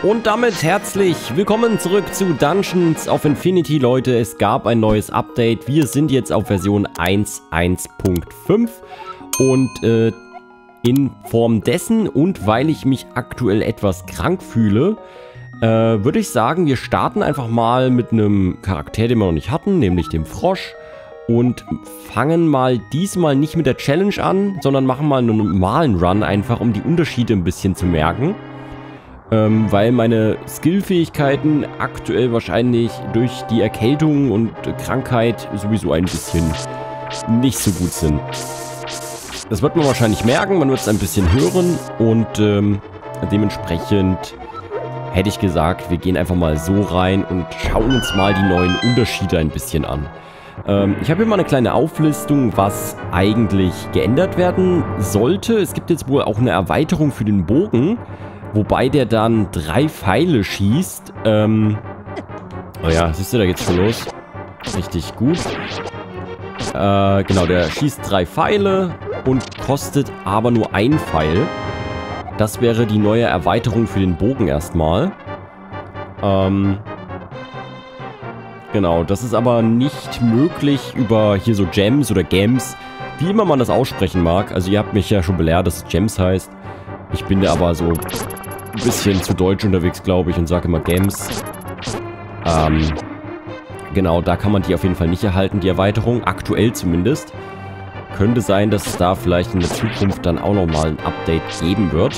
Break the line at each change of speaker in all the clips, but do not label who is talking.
Und damit herzlich willkommen zurück zu Dungeons of Infinity, Leute. Es gab ein neues Update. Wir sind jetzt auf Version 1.1.5 und in Form dessen und weil ich mich aktuell etwas krank fühle, würde ich sagen, wir starten einfach mal mit einem Charakter, den wir noch nicht hatten, nämlich dem Frosch. Und fangen mal diesmal nicht mit der Challenge an, sondern machen mal einen normalen Run, einfach um die Unterschiede ein bisschen zu merken. Weil meine Skillfähigkeiten aktuell wahrscheinlich durch die Erkältung und Krankheit sowieso ein bisschen nicht so gut sind. Das wird man wahrscheinlich merken, man wird es ein bisschen hören und dementsprechend hätte ich gesagt, wir gehen einfach mal so rein und schauen uns mal die neuen Unterschiede ein bisschen an. Ich habe hier mal eine kleine Auflistung, was eigentlich geändert werden sollte. Es gibt jetzt wohl auch eine Erweiterung für den Bogen, wobei der dann 3 Pfeile schießt. Oh ja, siehst du, da geht's schon los. Richtig gut. Genau, der schießt 3 Pfeile und kostet aber nur 1 Pfeil. Das wäre die neue Erweiterung für den Bogen erstmal. Genau, das ist aber nicht möglich über hier so Gems oder Gems, wie immer man das aussprechen mag. Also ihr habt mich ja schon belehrt, dass es Gems heißt. Ich bin da aber so ein bisschen zu deutsch unterwegs, glaube ich, und sage immer Gems. Genau, da kann man die auf jeden Fall nicht erhalten, die Erweiterung. Aktuell zumindest. Könnte sein, dass es da vielleicht in der Zukunft dann auch nochmal ein Update geben wird.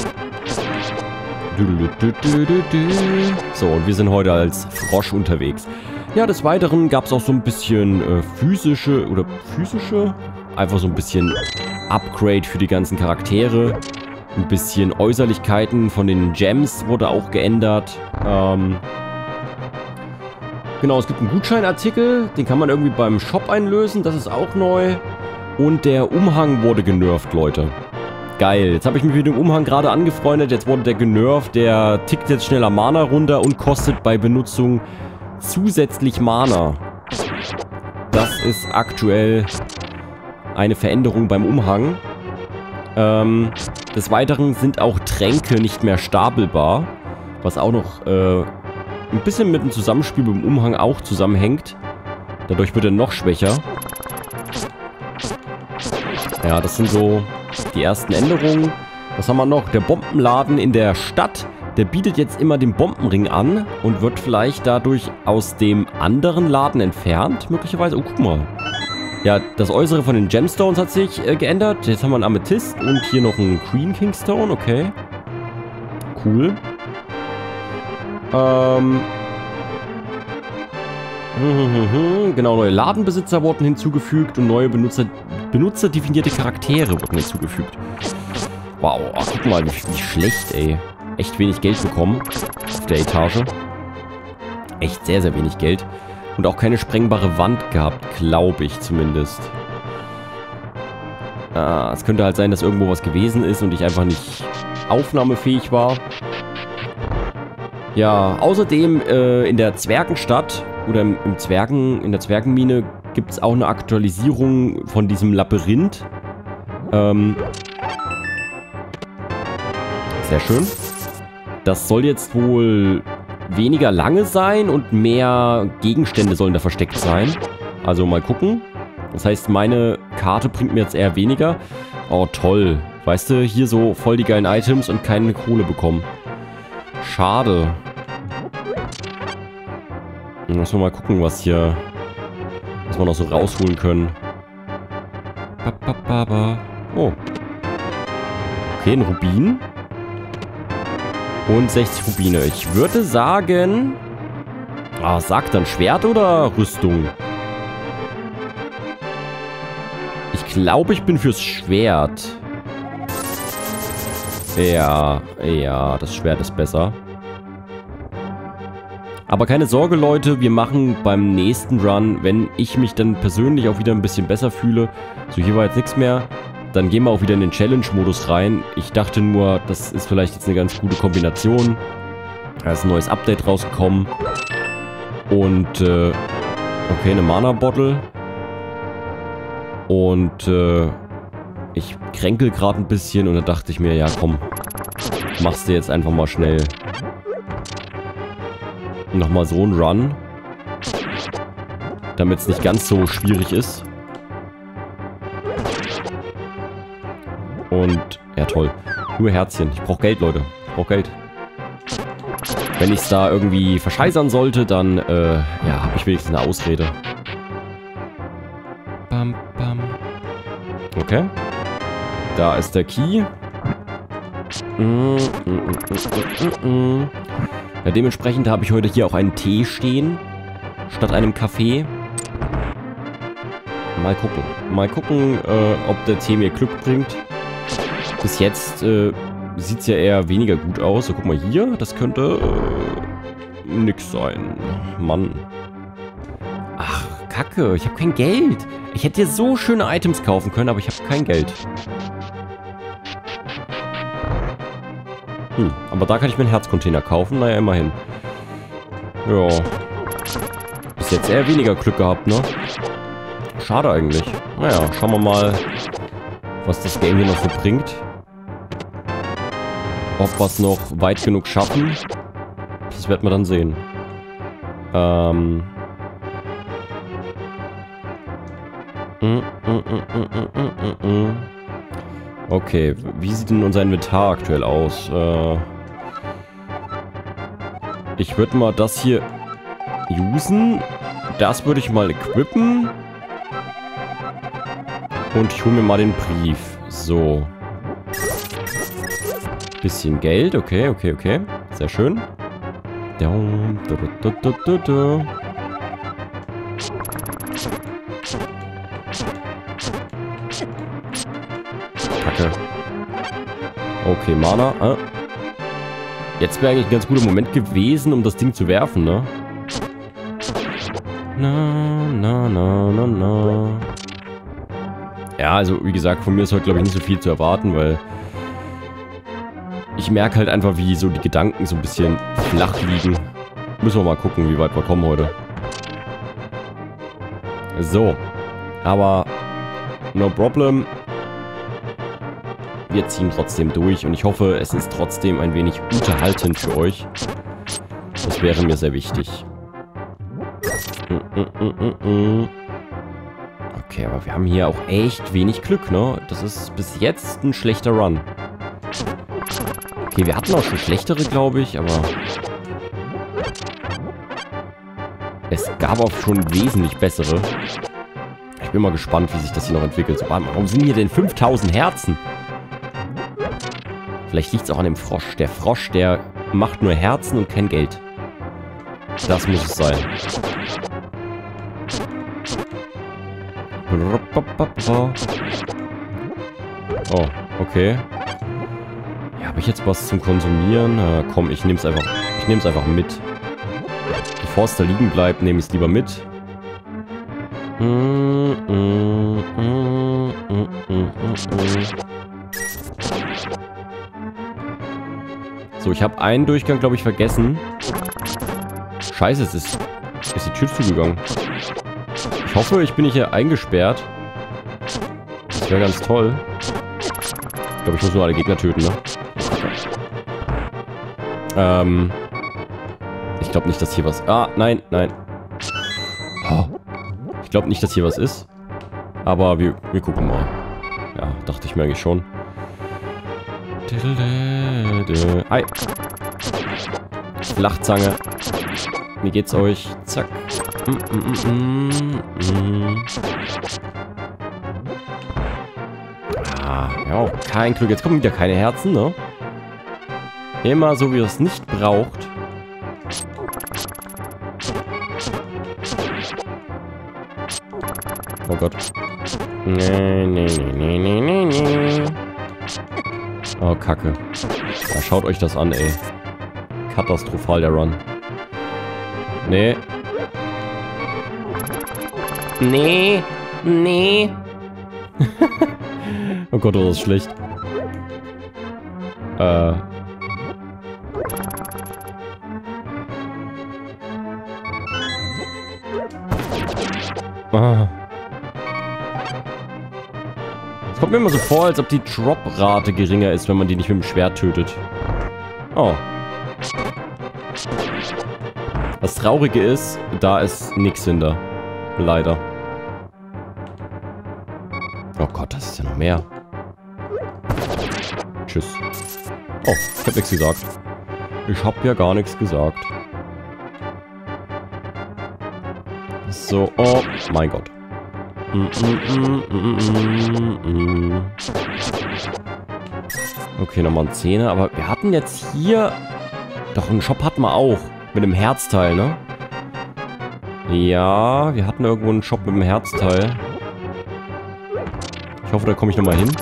So, und wir sind heute als Frosch unterwegs. Ja, des Weiteren gab es auch so ein bisschen physische, einfach so ein bisschen Upgrade für die ganzen Charaktere. Ein bisschen Äußerlichkeiten von den Gems wurde auch geändert. Genau, es gibt einen Gutscheinartikel, den kann man irgendwie beim Shop einlösen, das ist auch neu. Und der Umhang wurde genervt, Leute. Geil, jetzt habe ich mich mit dem Umhang gerade angefreundet, jetzt wurde der genervt, der tickt jetzt schneller Mana runter und kostet bei Benutzung zusätzlich Mana. Das ist aktuell eine Veränderung beim Umhang. Des Weiteren sind auch Tränke nicht mehr stapelbar, was auch noch ein bisschen mit dem Zusammenspiel beim Umhang auch zusammenhängt. Dadurch wird er noch schwächer. Ja, das sind so die ersten Änderungen. Was haben wir noch? Der Bombenladen in der Stadt. Der bietet jetzt immer den Bombenring an und wird vielleicht dadurch aus dem anderen Laden entfernt, möglicherweise. Oh, guck mal. Ja, das Äußere von den Gemstones hat sich geändert. Jetzt haben wir einen Amethyst und hier noch einen Queen Kingstone, okay. Cool. Genau, neue Ladenbesitzer wurden hinzugefügt und neue benutzerdefinierte Charaktere wurden hinzugefügt. Wow, ach, guck mal, wie schlecht, ey. Echt wenig Geld bekommen auf der Etage. Echt sehr, sehr wenig Geld. Und auch keine sprengbare Wand gehabt, glaube ich zumindest. Es könnte halt sein, dass irgendwo was gewesen ist und ich einfach nicht aufnahmefähig war. Ja, außerdem in der Zwergenstadt oder in der Zwergenmine gibt es auch eine Aktualisierung von diesem Labyrinth. Sehr schön. Das soll jetzt wohl weniger lange sein und mehr Gegenstände sollen da versteckt sein. Also mal gucken. Das heißt, meine Karte bringt mir jetzt eher weniger. Oh, toll. Weißt du, hier so voll die geilen Items und keine Kohle bekommen. Schade. Müssen wir mal gucken, was wir noch so rausholen können. Oh. Okay, ein Rubin. Und 60 Rubine. Ich würde sagen... sag dann Schwert oder Rüstung? Ich glaube, ich bin fürs Schwert. Ja, das Schwert ist besser. Aber keine Sorge, Leute, wir machen beim nächsten Run, wenn ich mich dann persönlich auch wieder ein bisschen besser fühle, so hier war jetzt nichts mehr, dann gehen wir auch wieder in den Challenge-Modus rein. Ich dachte nur, das ist vielleicht jetzt eine ganz gute Kombination. Da ist ein neues Update rausgekommen. Und, okay, eine Mana-Bottle. Und, ich kränkel gerade ein bisschen und da dachte ich mir, ja komm, machst du jetzt einfach mal schnell Nochmal so ein Run. Damit es nicht ganz so schwierig ist. Und, ja toll. Nur Herzchen. Ich brauche Geld, Leute. Ich brauche Geld. Wenn ich es da irgendwie verscheißern sollte, dann, ja, habe ich wenigstens eine Ausrede. Bam, bam. Okay. Da ist der Key. Ja, dementsprechend habe ich heute hier auch einen Tee stehen. Statt einem Kaffee. Mal gucken. Mal gucken, ob der Tee mir Glück bringt. Bis jetzt sieht es ja eher weniger gut aus. So, guck mal hier. Das könnte nix sein. Mann. Ach, Kacke. Ich habe kein Geld. Ich hätte hier so schöne Items kaufen können, aber ich habe kein Geld. Aber da kann ich mir einen Herzcontainer kaufen. Naja, immerhin. Ja. Bis jetzt eher weniger Glück gehabt, ne? Schade eigentlich. Naja, schauen wir mal, was das Game hier noch so bringt. Ob wir es noch weit genug schaffen. Das werden wir dann sehen. Okay, wie sieht denn unser Inventar aktuell aus? Ich würde mal das hier usen. Das würde ich mal equippen. Und ich hole mir mal den Brief. So. Bisschen Geld. Okay, okay, okay. Sehr schön. Kacke. Okay, Mana. Jetzt wäre eigentlich ein ganz guter Moment gewesen, um das Ding zu werfen, ne? Na, na, na, na, na. Ja, also wie gesagt, von mir ist heute, glaube ich, nicht so viel zu erwarten, weil ich merke halt einfach, wie so die Gedanken so ein bisschen flach liegen. Müssen wir mal gucken, wie weit wir kommen heute. So. Aber no problem. Wir ziehen trotzdem durch und ich hoffe, es ist trotzdem ein wenig unterhaltend für euch. Das wäre mir sehr wichtig. Okay, aber wir haben hier auch echt wenig Glück, ne? Das ist bis jetzt ein schlechter Run. Okay, wir hatten auch schon schlechtere, glaube ich, aber es gab auch schon wesentlich bessere. Ich bin mal gespannt, wie sich das hier noch entwickelt. So, warum sind hier denn 5000 Herzen? Vielleicht liegt es auch an dem Frosch. Der Frosch, der macht nur Herzen und kein Geld. Das muss es sein. Oh, okay. Ja, habe ich jetzt was zum Konsumieren? Komm, ich nehme es einfach mit. Bevor es da liegen bleibt, nehme ich es lieber mit. So, ich habe einen Durchgang, glaube ich, vergessen. Scheiße, ist die Tür zugegangen. Ich hoffe, ich bin nicht hier eingesperrt. Das wäre ganz toll. Ich glaube, ich muss nur alle Gegner töten, ne? Ich glaube nicht, dass hier was... Ah, nein, nein. Oh. Ich glaube nicht, dass hier was ist. Aber wir gucken mal. Ja, dachte ich mir eigentlich schon. Hi. Flachzange. Wie geht's euch? Zack. Ah, ja, kein Glück. Jetzt kommen wieder keine Herzen, ne? Immer so, wie es nicht braucht. Oh Gott. Nee, nee, nee, nee, nee, nee. Oh, Kacke. Ja, schaut euch das an, ey. Katastrophal, der Run. Nee. Nee. Nee. Oh Gott, das ist schlecht. Es kommt mir immer so vor, als ob die Drop-Rate geringer ist, wenn man die nicht mit dem Schwert tötet. Oh. Das Traurige ist, da ist nichts hinter. Leider. Oh Gott, das ist ja noch mehr. Tschüss. Oh, ich hab nichts gesagt. Ich hab ja gar nichts gesagt. So, oh mein Gott. Okay, nochmal ein 10er. Aber wir hatten jetzt hier... Doch, einen Shop hatten wir auch. Mit dem Herzteil, ne? Ja, wir hatten irgendwo einen Shop mit dem Herzteil. Ich hoffe, da komme ich nochmal hin.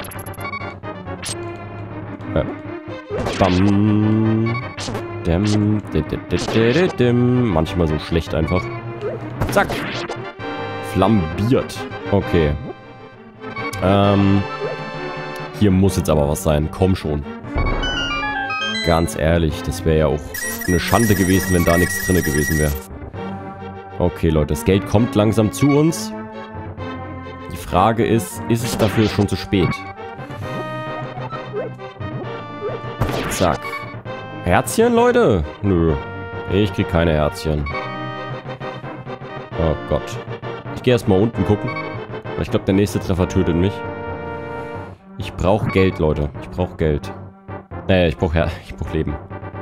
Bam. Manchmal so schlecht einfach. Zack. Flambiert. Okay. Hier muss jetzt aber was sein. Komm schon. Ganz ehrlich, das wäre ja auch eine Schande gewesen, wenn da nichts drin gewesen wäre. Okay, Leute, das Geld kommt langsam zu uns. Die Frage ist es dafür schon zu spät? Zack. Herzchen, Leute? Nö. Ich krieg keine Herzchen. Oh Gott. Ich gehe erstmal unten gucken. Ich glaube, der nächste Treffer tötet mich. Ich brauche Geld, Leute. Ich brauche Geld. Ich brauche Leben.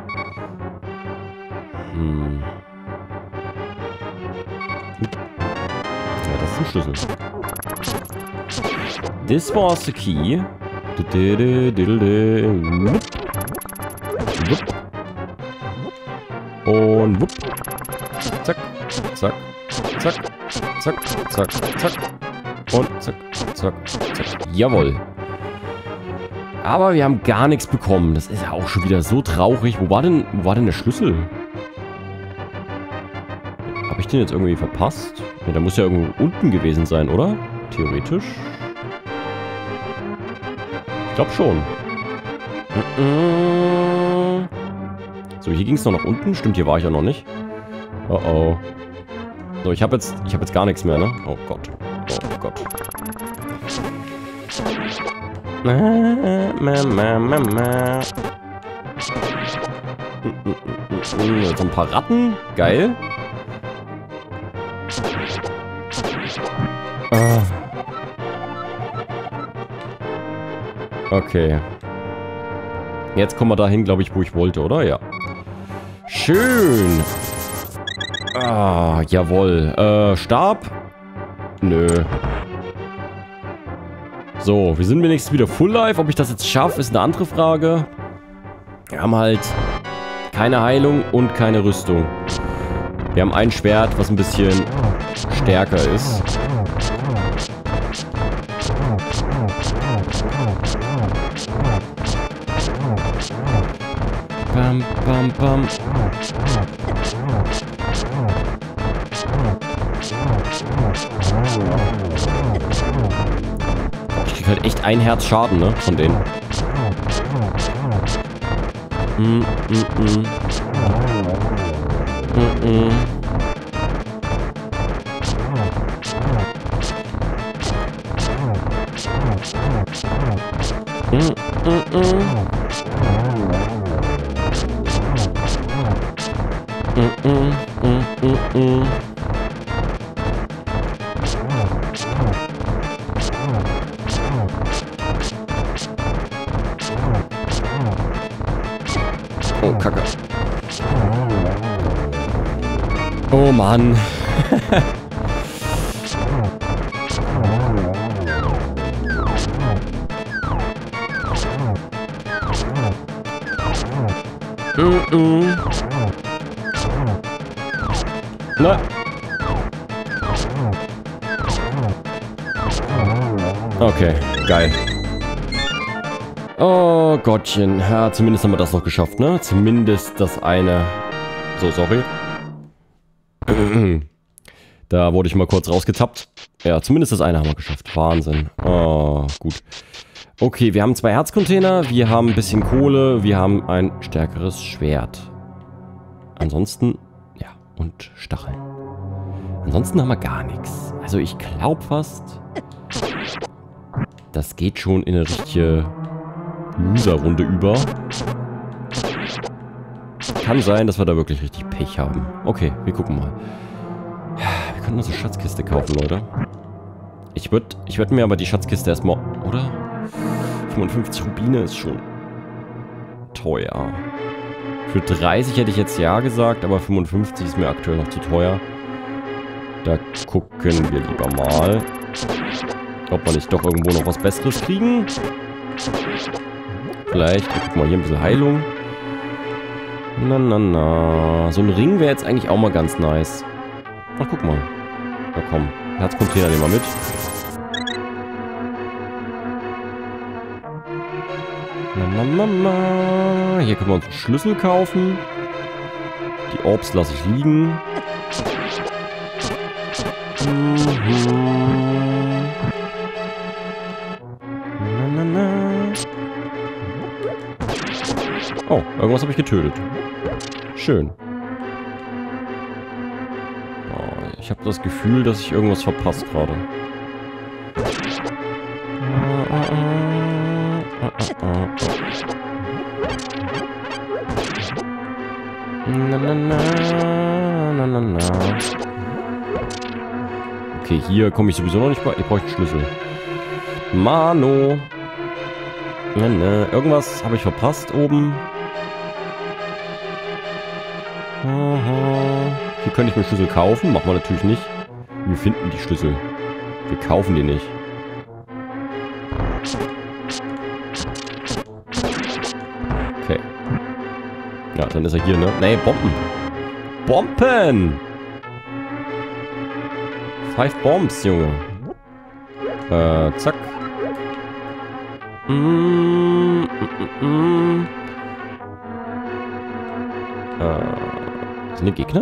Ja, das ist ein Schlüssel. This was the key. Und wupp. Zack, zack, zack, zack, zack, zack. Und zack, zack, zack. Jawohl. Aber wir haben gar nichts bekommen. Das ist ja auch schon wieder so traurig. Wo war denn der Schlüssel? Habe ich den jetzt irgendwie verpasst? Ja, der muss ja irgendwo unten gewesen sein, oder? Theoretisch. Ich glaube schon. So, hier ging es noch nach unten. Stimmt, hier war ich ja noch nicht. Oh oh. So, ich habe jetzt gar nichts mehr, ne? Oh Gott. Oh Gott. So ein paar Ratten. Geil. Okay. Jetzt kommen wir dahin, glaube ich, wo ich wollte, oder? Ja. Schön. Jawohl. Stab? Nö. So, wir sind wenigstens wieder Full Life. Ob ich das jetzt schaffe, ist eine andere Frage. Wir haben halt keine Heilung und keine Rüstung. Wir haben ein Schwert, was ein bisschen stärker ist. Bam, bam, bam. Ich krieg halt echt ein Herz Schaden, ne? Von denen. Oh, Kacke. Oh, Mann. Na. Okay, geil. Oh Gottchen. Ja, zumindest haben wir das noch geschafft, ne? Zumindest das eine. So, sorry. Da wurde ich mal kurz rausgetappt. Ja, zumindest das eine haben wir geschafft. Wahnsinn. Oh, gut. Okay, wir haben 2 Herzcontainer, wir haben ein bisschen Kohle, wir haben ein stärkeres Schwert. Ansonsten, ja, und Stacheln. Ansonsten haben wir gar nichts. Also ich glaube fast, das geht schon in eine richtige Loser-Runde über. kann sein, dass wir da wirklich richtig Pech haben. Okay, wir gucken mal. Wir könnten uns eine Schatzkiste kaufen, Leute. Ich würd mir aber die Schatzkiste erstmal... Oder? 55 Rubine ist schon teuer. Für 30 hätte ich jetzt ja gesagt, aber 55 ist mir aktuell noch zu teuer. Da gucken wir lieber mal, ob wir nicht doch irgendwo noch was Besseres kriegen. Vielleicht, guck mal, hier ein bisschen Heilung. Na. So ein Ring wäre jetzt eigentlich auch mal ganz nice. Ach, guck mal. Na komm, Herzcontainer nehmen wir mit. Hier können wir uns einen Schlüssel kaufen. Die Orbs lasse ich liegen. Oh, irgendwas habe ich getötet. Schön. Oh, ich habe das Gefühl, dass ich irgendwas verpasst gerade. Okay, hier komme ich sowieso noch nicht bei. Ich brauche einen Schlüssel. Mano. Irgendwas habe ich verpasst oben. Hier könnte ich mir Schlüssel kaufen. Machen wir natürlich nicht. Wir finden die Schlüssel. Wir kaufen die nicht. Okay. Ja, dann ist er hier, ne? Nee, Bomben. Bomben! 5 Bombs, Junge. Zack. Sind die Gegner?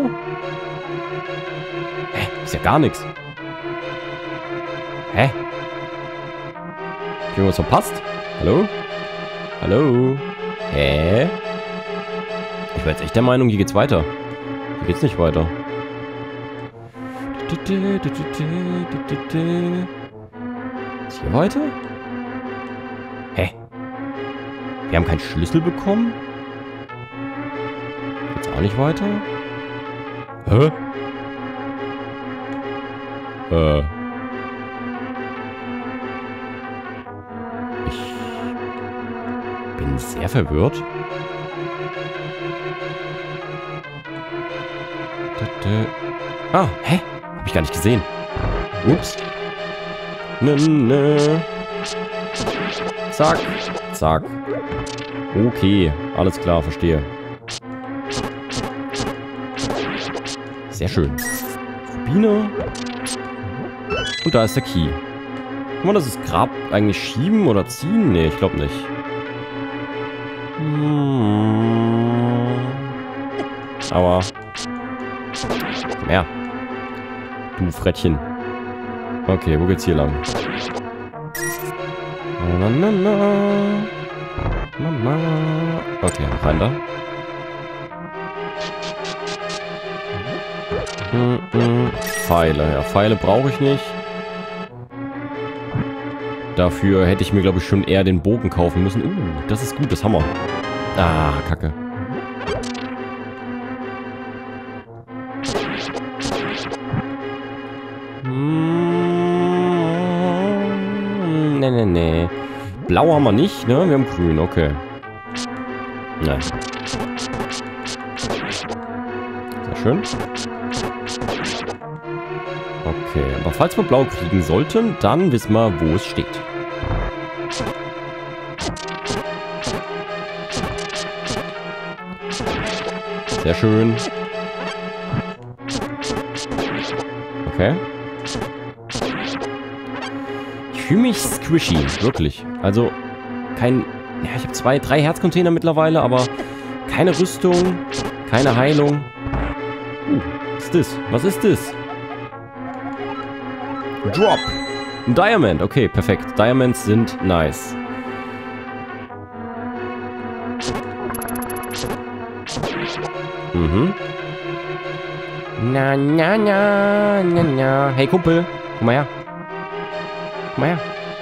Hä? Ist ja gar nichts. Hä? Hab ich irgendwas verpasst? Hallo? Hallo? Hä? Ich war jetzt echt der Meinung, hier geht's weiter. Hier geht's nicht weiter. Ist hier weiter? Hä? Wir haben keinen Schlüssel bekommen? Geht's auch nicht weiter? Hä? Ich bin sehr verwirrt. Ah, hä? Hab ich gar nicht gesehen. Ups. Zack. Zack. Okay, alles klar, verstehe. Sehr schön. Rubine. Und da ist der Key. Kann man das Grab eigentlich schieben oder ziehen? Nee, ich glaube nicht. Aber... Komm her. Du Frettchen. Okay, wo geht's hier lang? Okay, rein da. Pfeile. Ja, Pfeile brauche ich nicht. Dafür hätte ich mir, glaube ich, schon eher den Bogen kaufen müssen. Das ist gut, das Hammer. Ah, Kacke. Nee. Blau haben wir nicht, ne? Wir haben grün, okay. Nein. Sehr schön. Okay, aber falls wir blau kriegen sollten, dann wissen wir, wo es steht. Sehr schön. Okay. Ich fühle mich squishy, wirklich. Also, kein... Ja, ich habe 3 Herzcontainer mittlerweile, aber keine Rüstung, keine Heilung. Was ist das? Was ist das? Drop! Ein Diamond. Okay, perfekt. Diamonds sind nice. Na. Hey, Kumpel. Komm mal her. Komm mal her.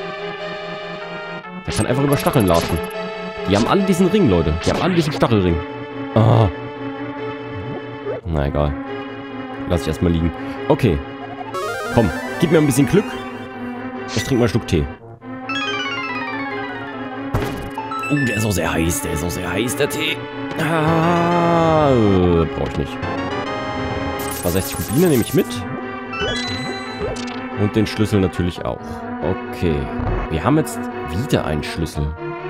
Der kann einfach über Stacheln latschen. Die haben alle diesen Ring, Leute. Die haben alle diesen Stachelring. Ah. Na egal. Lass ich erstmal liegen. Okay. Komm, gib mir ein bisschen Glück. Ich trinke mal einen Schluck Tee. Der ist auch sehr heiß. Der ist auch sehr heiß, der Tee. Brauche ich nicht. Das war 60 Rubine, nehme ich mit. Und den Schlüssel natürlich auch. Okay. Wir haben jetzt wieder einen Schlüssel.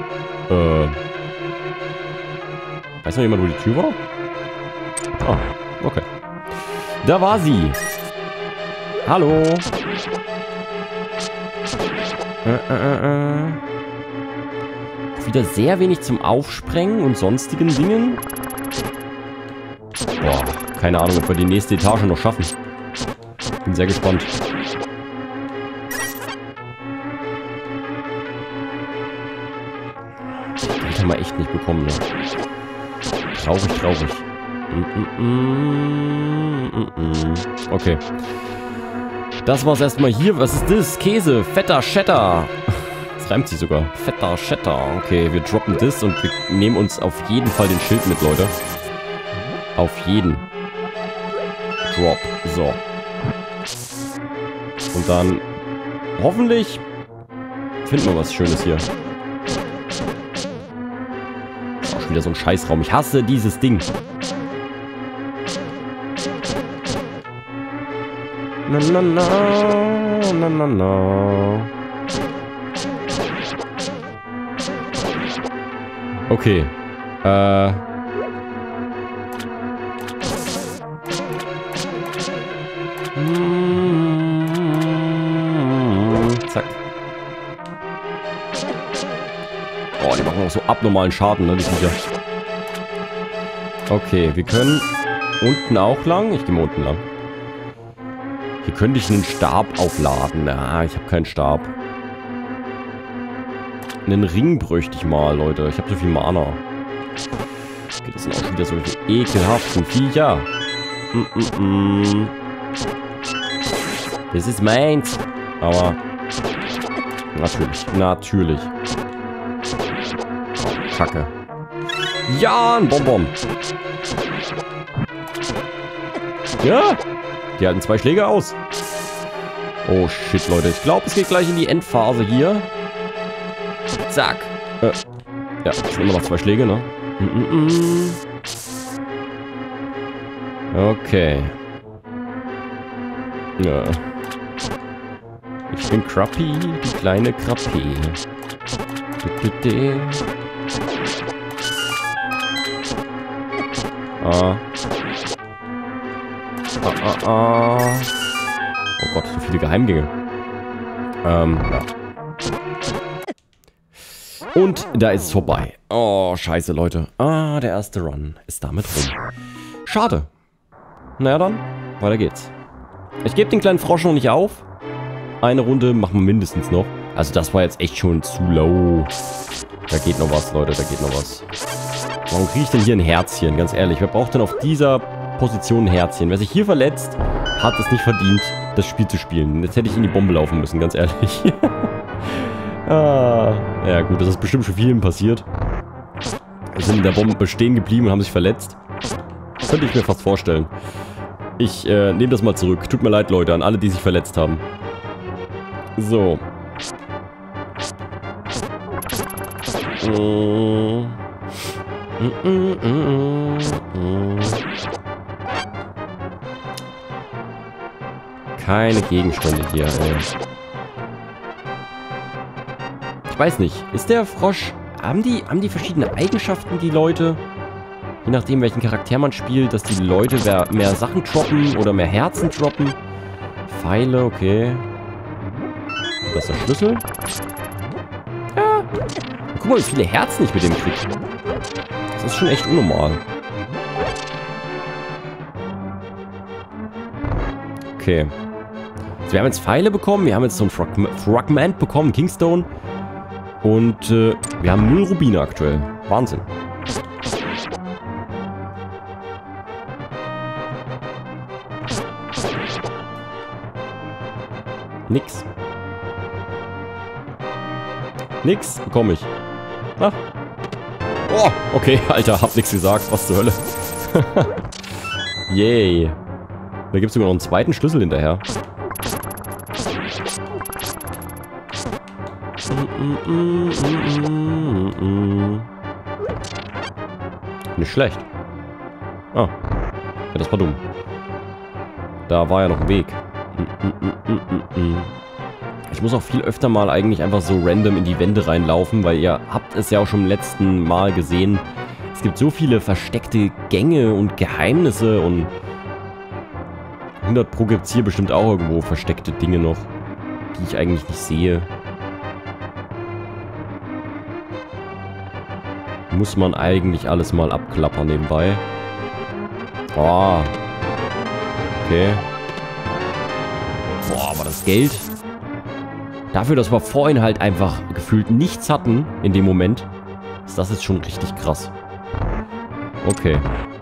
Weiß noch jemand, wo die Tür war? Ah, okay. Da war sie. Hallo. Wieder sehr wenig zum Aufsprengen und sonstigen Dingen. Boah, keine Ahnung, ob wir die nächste Etage noch schaffen. Bin sehr gespannt. Das haben wir echt nicht bekommen, ne? Traurig, traurig. Okay. Das war's erstmal hier. Was ist das? Käse. Fetter Cheddar. Das reimt sich sogar. Fetter Cheddar. Okay, wir droppen das und wir nehmen uns auf jeden Fall den Schild mit, Leute. Auf jeden. Drop. So. Und dann hoffentlich finden wir was Schönes hier. Auch schon wieder so ein Scheißraum. Ich hasse dieses Ding. Na na na. Na na na. Okay. Zack. Oh, die machen auch so abnormalen Schaden, ne, die Viecher. Okay, wir können unten auch lang. Ich gehe mal unten lang. Hier könnte ich einen Stab aufladen. Ah, ich habe keinen Stab. Einen Ring bräuchte ich mal, Leute. Ich habe so viel Mana. Okay, das sind auch wieder solche ekelhaften Viecher. Das ist meins. Aber natürlich, natürlich. Kacke. Ja, ein Bonbon. Ja, die halten 2 Schläge aus. Oh shit, Leute. Ich glaube, es geht gleich in die Endphase hier. Zack. Ja, es sind immer noch 2 Schläge, ne? Okay. Ja. Ich bin Crappy, die kleine Crappy. Oh Gott, so viele Geheimgänge. Ja. Und da ist es vorbei. Oh, scheiße, Leute. Der erste Run ist damit rum. Schade. Naja dann, weiter geht's. Ich gebe den kleinen Frosch noch nicht auf. Eine Runde machen wir mindestens noch. Also das war jetzt echt schon zu low. Da geht noch was, Leute, da geht noch was. Warum kriege ich denn hier ein Herzchen? Ganz ehrlich, wer braucht denn auf dieser Position ein Herzchen? Wer sich hier verletzt, hat es nicht verdient, das Spiel zu spielen. Jetzt hätte ich in die Bombe laufen müssen, ganz ehrlich. Ja gut, das ist bestimmt schon vielen passiert. Die sind in der Bombe stehen geblieben und haben sich verletzt. Könnte ich mir fast vorstellen. Ich nehme das mal zurück. Tut mir leid, Leute, an alle, die sich verletzt haben. So. Keine Gegenstände hier, ey. Ich weiß nicht. Ist der Frosch... Haben die verschiedene Eigenschaften, die Leute? Je nachdem, welchen Charakter man spielt, dass die Leute mehr Sachen droppen oder mehr Herzen droppen. Pfeile, okay. Das ist der Schlüssel. Ja. Guck mal, wie viele Herzen ich mit dem kriege. Das ist schon echt unnormal. Okay. Also wir haben jetzt Pfeile bekommen. Wir haben jetzt so ein Fragment bekommen, Kingstone. Und wir haben 0 Rubine aktuell. Wahnsinn. Nix. Nix bekomme ich. Ach. Oh, okay, Alter, hab nix gesagt. Was zur Hölle. Yay. Da gibt es sogar noch einen zweiten Schlüssel hinterher. Nicht schlecht. Ah. Ja, das war dumm. Da war ja noch ein Weg. Ich muss auch viel öfter mal eigentlich einfach so random in die Wände reinlaufen, weil ihr habt es ja auch schon im letzten Mal gesehen. Es gibt so viele versteckte Gänge und Geheimnisse und 100 Pro gibt es hier bestimmt auch irgendwo versteckte Dinge noch, die ich eigentlich nicht sehe. Muss man eigentlich alles mal abklappern nebenbei. Oh. Okay. Boah, aber das Geld. Dafür, dass wir vorhin halt einfach gefühlt nichts hatten in dem Moment, ist das jetzt schon richtig krass. Okay.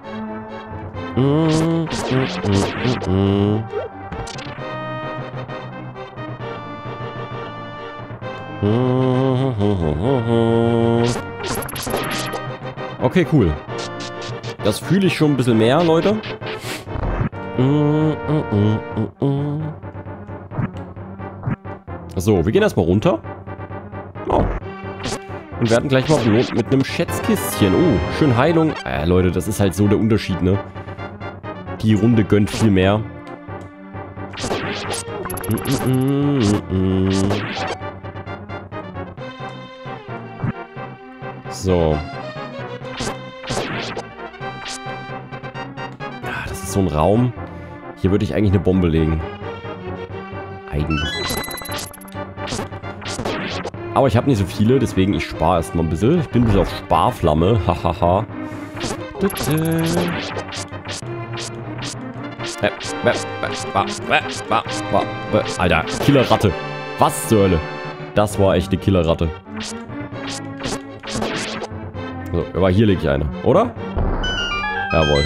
Okay, cool. Das fühle ich schon ein bisschen mehr, Leute. So, wir gehen erstmal runter. Oh. Und werden gleich mal belohnt mit einem Schätzkistchen. Oh, schön Heilung. Leute, das ist halt so der Unterschied, ne? Die Runde gönnt viel mehr. So. Das ist so ein Raum. Hier würde ich eigentlich eine Bombe legen. Eigentlich. Aber ich habe nicht so viele, deswegen ich spare erstmal ein bisschen. Ich bin ein bisschen auf Sparflamme. Hahaha. Alter, Killerratte. Was zur Hölle? Das war echt eine Killerratte. So, aber hier lege ich eine, oder? Jawohl.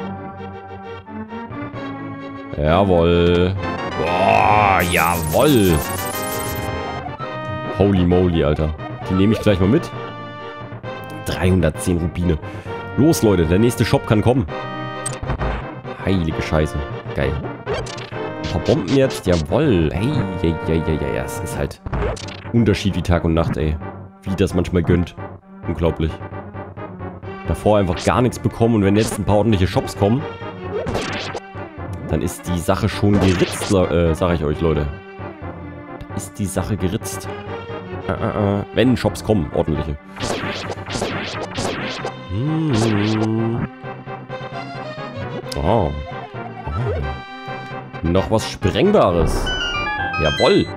Jawohl. Boah, jawohl. Holy moly, Alter. Die nehme ich gleich mal mit. 310 Rubine. Los, Leute, der nächste Shop kann kommen. Heilige Scheiße. Geil. Ein paar Bomben jetzt. Jawohl. Hey, ja. Es ist halt Unterschied wie Tag und Nacht, ey. Wie das manchmal gönnt. Unglaublich. Davor einfach gar nichts bekommen und wenn jetzt ein paar ordentliche Shops kommen, dann ist die Sache schon geritzt, sag ich euch, Leute. Da ist die Sache geritzt. Wenn Shops kommen, ordentliche. Oh. Noch was Sprengbares. Jawohl.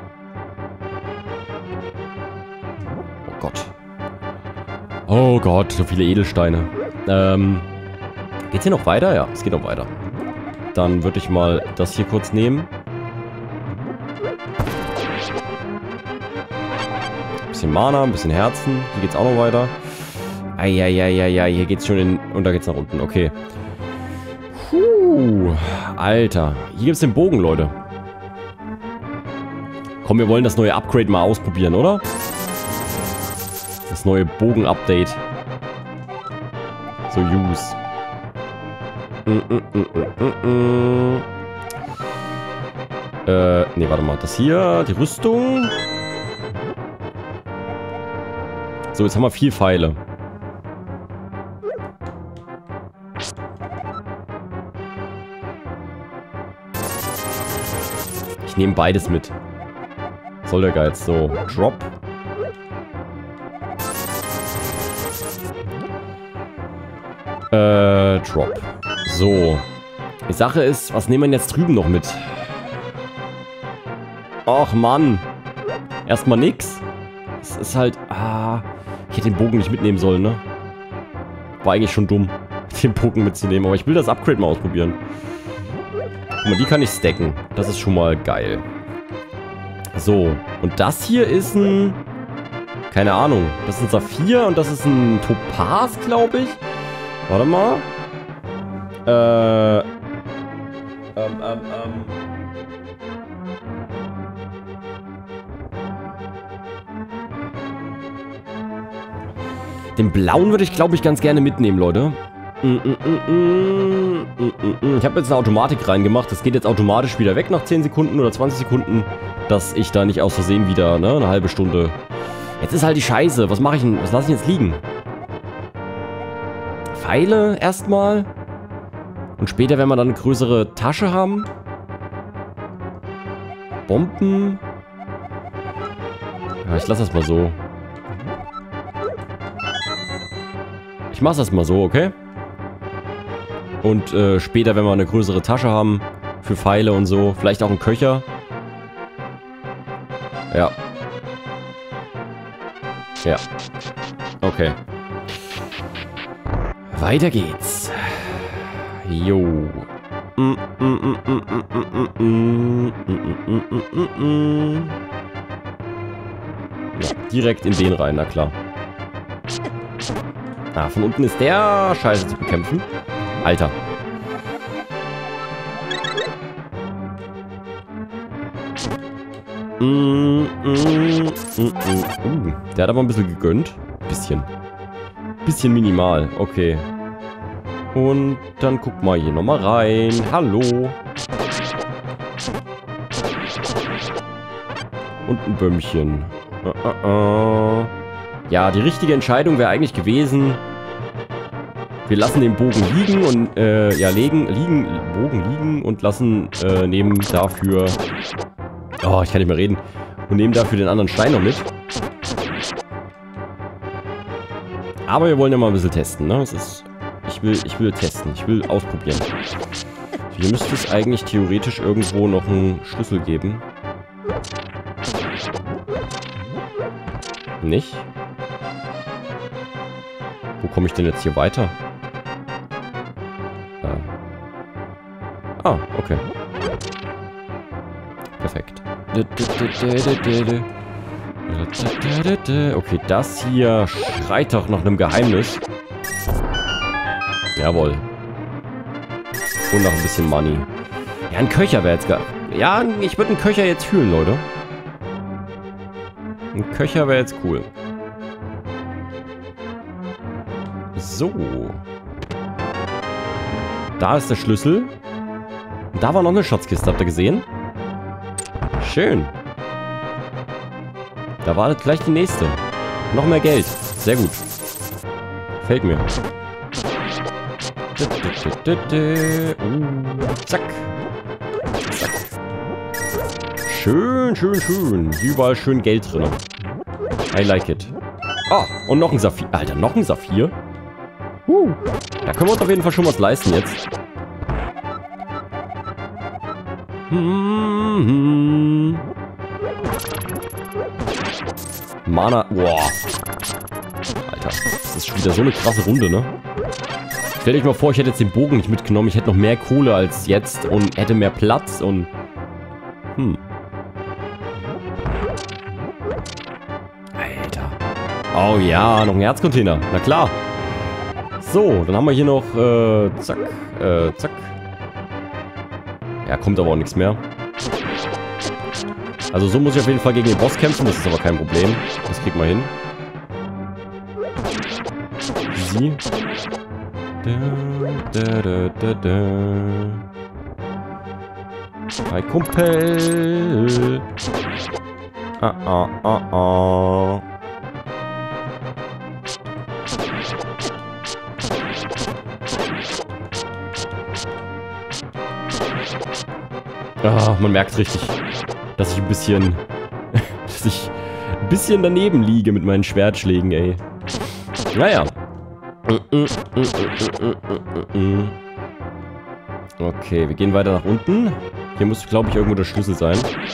Oh Gott. Oh Gott, so viele Edelsteine. Geht's hier noch weiter? Ja, es geht noch weiter. Dann würde ich mal das hier kurz nehmen. Ein bisschen Mana, ein bisschen Herzen. Hier geht's auch noch weiter. Eieieiei, hier geht's schon in... Und da geht's nach unten, okay. Alter. Hier gibt's den Bogen, Leute. Komm, wir wollen das neue Upgrade mal ausprobieren, oder? Das neue Bogen-Update. So, use. Nee, warte mal. Das hier, die Rüstung. So, jetzt haben wir 4 Pfeile. Ich nehme beides mit. Soll der Geiz. So, Drop. Drop. So. Die Sache ist, was nehmen wir jetzt drüben noch mit? Och, Mann. Erstmal nix. Es ist halt... ich hätte den Bogen nicht mitnehmen sollen, ne? War eigentlich schon dumm, den Bogen mitzunehmen. Aber ich will das Upgrade mal ausprobieren. Guck mal, die kann ich stacken. Das ist schon mal geil. So. Und das hier ist ein... Keine Ahnung. Das ist ein Saphir und das ist ein Topaz, glaube ich. Warte mal. Den blauen würde ich, glaube ich, ganz gerne mitnehmen, Leute. Ich habe jetzt eine Automatik reingemacht. Das geht jetzt automatisch wieder weg nach 10 Sekunden oder 20 Sekunden, dass ich da nicht aus Versehen wieder, ne, eine halbe Stunde. Jetzt ist halt die Scheiße. Was mache ich denn? Was lasse ich jetzt liegen? Pfeile erstmal. Und später, wenn wir dann eine größere Tasche haben. Bomben. Ja, ich lasse das mal so. Ich mache das mal so, okay? Und später, wenn wir eine größere Tasche haben, für Pfeile und so, vielleicht auch einen Köcher. Ja. Ja. Okay. Weiter geht's. Jo. Ja, direkt in den rein, na klar. Ah, von unten ist der Scheiße zu bekämpfen. Alter. Der hat aber ein bisschen gegönnt. Bisschen minimal. Okay. Und dann guck mal hier nochmal rein. Hallo. Und ein Bömmchen. Ja, die richtige Entscheidung wäre eigentlich gewesen... Wir lassen den Bogen liegen und, ja, Bogen liegen und lassen, nehmen dafür... Oh, ich kann nicht mehr reden. Und nehmen dafür den anderen Stein noch mit. Aber wir wollen ja mal ein bisschen testen, ne? Es ist... Ich will testen. Ich will ausprobieren. Hier müsste es eigentlich theoretisch irgendwo noch einen Schlüssel geben. Nicht? Wo komme ich denn jetzt hier weiter? Ah, okay. Perfekt. Okay, das hier schreit doch nach einem Geheimnis. Jawohl. Und noch ein bisschen Money. Ja, ein Köcher wäre jetzt geil. Ja, ich würde einen Köcher jetzt fühlen, Leute. Ein Köcher wäre jetzt cool. So. Da ist der Schlüssel. Und da war noch eine Schatzkiste, habt ihr gesehen? Schön. Da wartet gleich die nächste. Noch mehr Geld. Sehr gut. Gefällt mir. Zack. Zack. Schön, schön, schön. Überall schön Geld drin. I like it. Ah, und noch ein Saphir. Alter, noch ein Saphir? Da können wir uns auf jeden Fall schon was leisten jetzt. Mana. Boah. Alter, das ist schon wieder so eine krasse Runde, ne? Stellt euch mal vor, ich hätte jetzt den Bogen nicht mitgenommen. Ich hätte noch mehr Kohle als jetzt und hätte mehr Platz und... Alter. Oh ja, noch ein Herzcontainer. Na klar. So, dann haben wir hier noch, zack, zack. Ja, kommt aber auch nichts mehr. Also so muss ich auf jeden Fall gegen den Boss kämpfen, das ist aber kein Problem. Das kriegt man hin. Sie. Hi, Kumpel. Man merkt richtig, dass ich ein bisschen... daneben liege mit meinen Schwertschlägen, ey. Naja. Okay, wir gehen weiter nach unten. Hier muss, glaube ich, irgendwo der Schlüssel sein.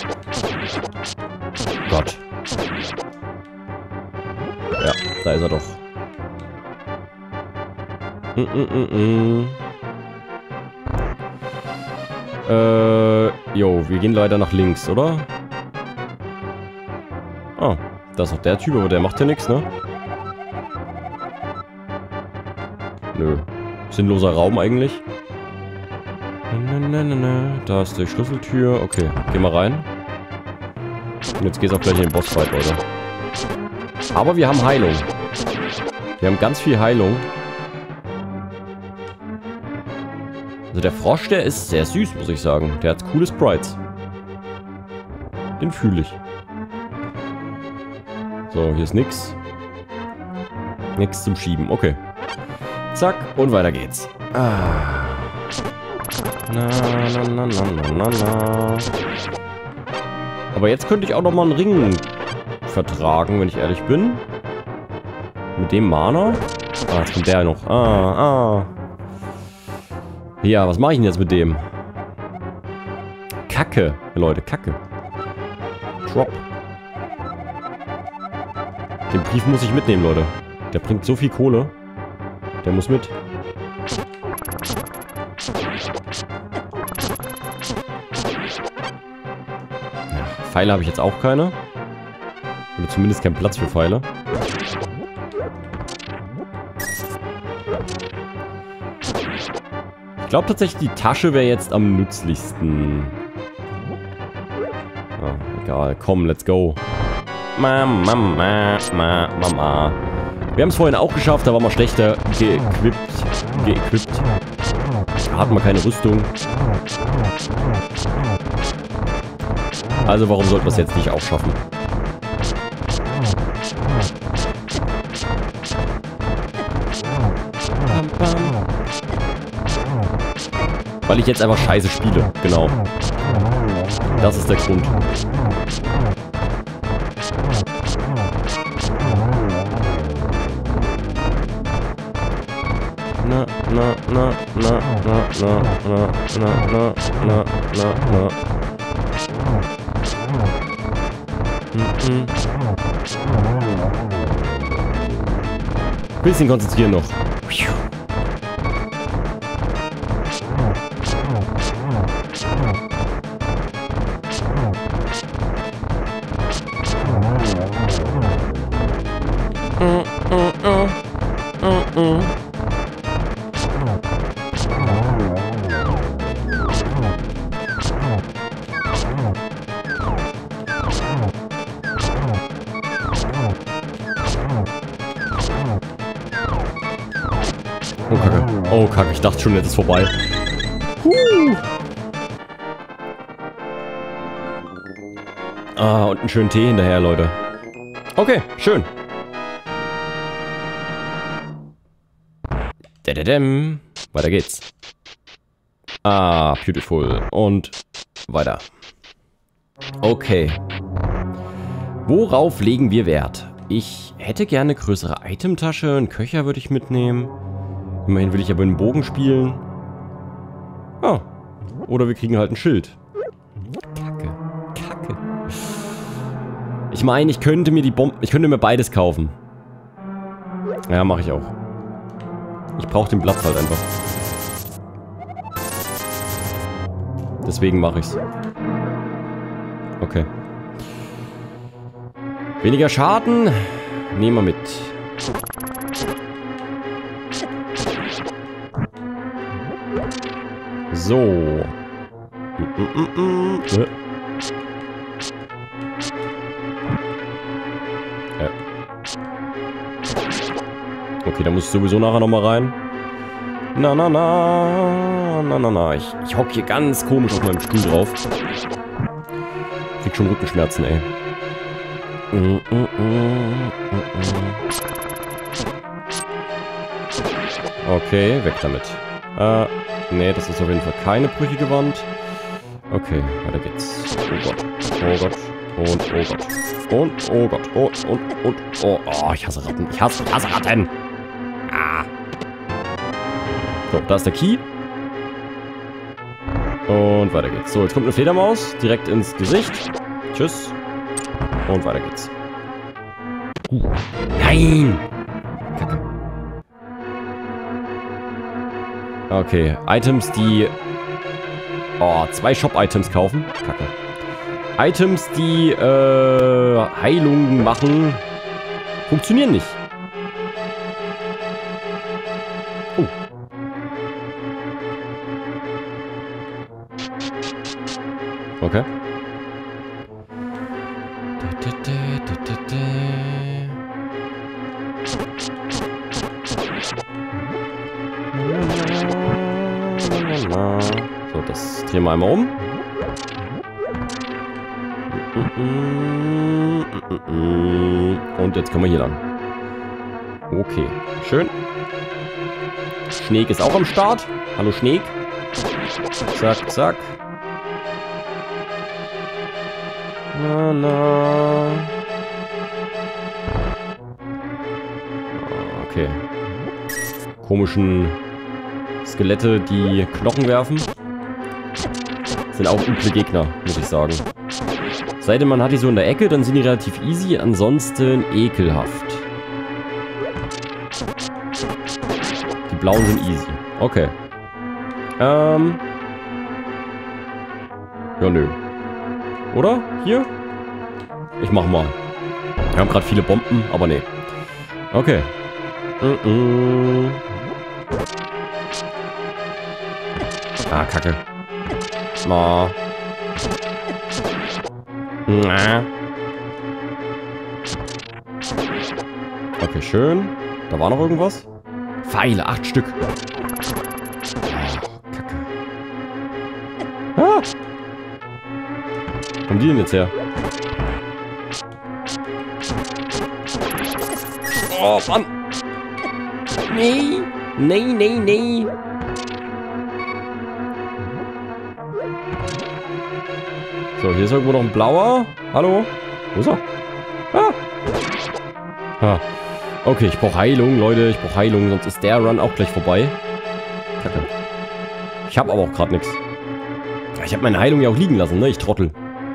Gott. Ja, da ist er doch. Jo, wir gehen leider nach links, oder? Ah, da ist noch der Typ, aber der macht ja nichts, ne? Nö. Sinnloser Raum eigentlich. Da ist die Schlüsseltür. Okay, gehen wir rein. Und jetzt geht's auch gleich in den Bossfight, Leute. Aber wir haben Heilung. Wir haben ganz viel Heilung. Also der Frosch, der ist sehr süß, muss ich sagen. Der hat coole Sprites. Den fühle ich. So, hier ist nix. Nix zum Schieben. Okay. Zack, und weiter geht's. Ah. Na, na, na, na, na, na. Aber jetzt könnte ich auch noch mal einen Ring vertragen, wenn ich ehrlich bin. Mit dem Mana. Ah, jetzt kommt der noch. Ja, was mache ich denn jetzt mit dem? Kacke, Leute, Kacke. Drop. Den Brief muss ich mitnehmen, Leute. Der bringt so viel Kohle. Der muss mit. Ja, Pfeile habe ich jetzt auch keine. Oder zumindest keinen Platz für Pfeile. Ich glaube tatsächlich, die Tasche wäre jetzt am nützlichsten. Ah, egal. Komm, let's go. Mama. Wir haben es vorhin auch geschafft, da waren wir schlechter geequipt. Da hatten wir keine Rüstung. Also warum sollten wir es jetzt nicht auch schaffen? Weil ich jetzt einfach scheiße spiele. Genau. Das ist der Grund. Na. Bisschen konzentrieren noch. Oh, Kacke. Oh, Kacke. Ich dachte schon, jetzt ist vorbei. Ah, und einen schönen Tee hinterher, Leute. Okay, schön. Weiter geht's. Ah, beautiful. Und weiter. Okay. Worauf legen wir Wert? Ich hätte gerne eine größere Itemtasche. Einen Köcher würde ich mitnehmen. Immerhin will ich aber einen Bogen spielen. Ah. Oder wir kriegen halt ein Schild. Kacke. Ich meine, ich könnte mir die Bomben... Ich könnte mir beides kaufen. Ja, mache ich auch. Ich brauche den Platz halt einfach. Deswegen mache ich's. Okay. Weniger Schaden. Nehmen wir mit. So. Okay, da muss ich sowieso nachher nochmal rein. Na. Ich hocke hier ganz komisch auf meinem Stuhl drauf. Krieg schon Rückenschmerzen, ey. Okay, weg damit. Nee, das ist auf jeden Fall keine brüchige Wand. Okay, weiter geht's. Oh Gott. Und oh Gott. Und oh Gott. Und oh. Oh, ich hasse Ratten. Ich hasse Ratten. Ah. So, da ist der Key. Und weiter geht's. So, jetzt kommt eine Fledermaus. Direkt ins Gesicht. Tschüss. Und weiter geht's. Nein! Kacke. Okay, Items, die... Oh, 2 Shop-Items kaufen. Kacke. Items, die Heilungen machen, funktionieren nicht. Oh. Okay. So, das drehen wir einmal um. Und jetzt kommen wir hier lang. Okay, schön. Schneek ist auch am Start. Hallo Schneek. Zack, zack. Na, na. Okay. Komischen Skelette, die Knochen werfen. Sind auch üble Gegner, muss ich sagen. Sei denn, man hat die so in der Ecke, dann sind die relativ easy. Ansonsten ekelhaft. Die blauen sind easy. Okay. Ja, nö. Oder? Hier? Ich mach mal. Wir haben gerade viele Bomben, aber nee. Okay. Ah, Kacke. Ma. Na. Okay, schön. Da war noch irgendwas. Pfeile, 8 Stück. Kacke. Ah! Wo kommen die denn jetzt her? Oh, Mann! Nee! Nee, nee, nee! So, hier ist irgendwo noch ein blauer. Hallo? Wo ist er? Ah! Ah. Okay, ich brauche Heilung, Leute. Ich brauche Heilung, sonst ist der Run auch gleich vorbei. Kacke. Ich habe aber auch gerade nichts. Ich habe meine Heilung ja auch liegen lassen, ne? Ich Trottel.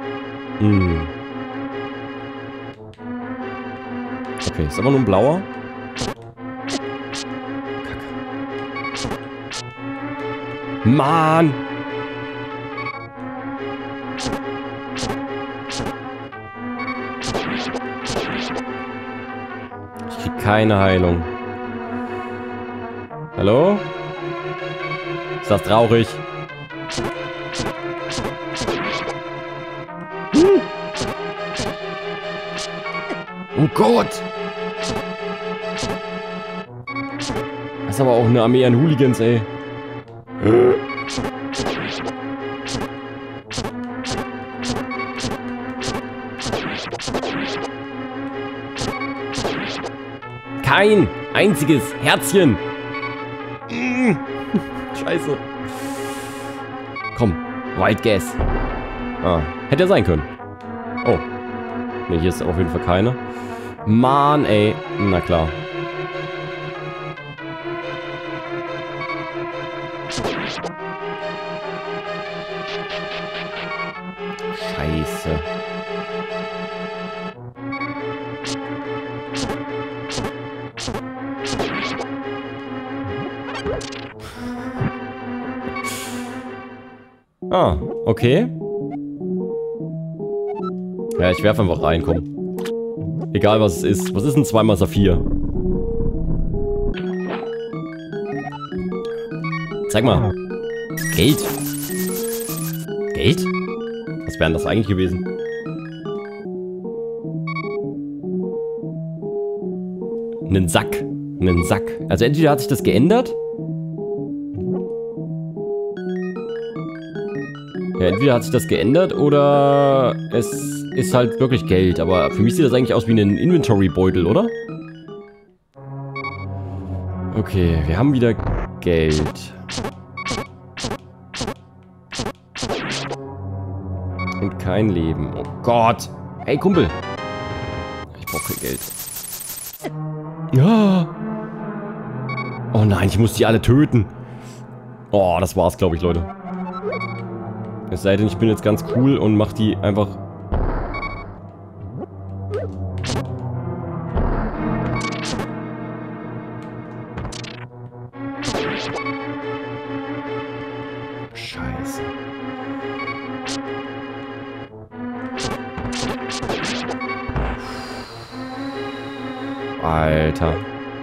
Okay, ist aber nur ein blauer. Kacke. Mann! Ich krieg keine Heilung. Hallo? Ist das traurig? Oh Gott! Das ist aber auch eine Armee an Hooligans, ey. Kein einziges Herzchen. Scheiße. Komm, Wild Gas. Ah, hätte ja sein können. Oh. Ne, hier ist auf jeden Fall keine. Mann, ey. Na klar. Scheiße. Ah, okay. Ja, ich werfe einfach rein, komm. Egal was es ist. Was ist ein 2 x Saphir? Zeig mal. Geld. Geld? Was wäre denn das eigentlich gewesen? Einen Sack. Einen Sack. Also entweder hat sich das geändert. Ja, entweder hat sich das geändert oder es ist halt wirklich Geld. Aber für mich sieht das eigentlich aus wie ein Inventory-Beutel, oder? Okay, wir haben wieder Geld. Und kein Leben. Oh Gott. Hey, Kumpel. Ich brauche kein Geld. Ja. Oh nein, ich muss die alle töten. Oh, das war's, glaube ich, Leute. Es sei denn, ich bin jetzt ganz cool und mach die einfach... Scheiße. Alter.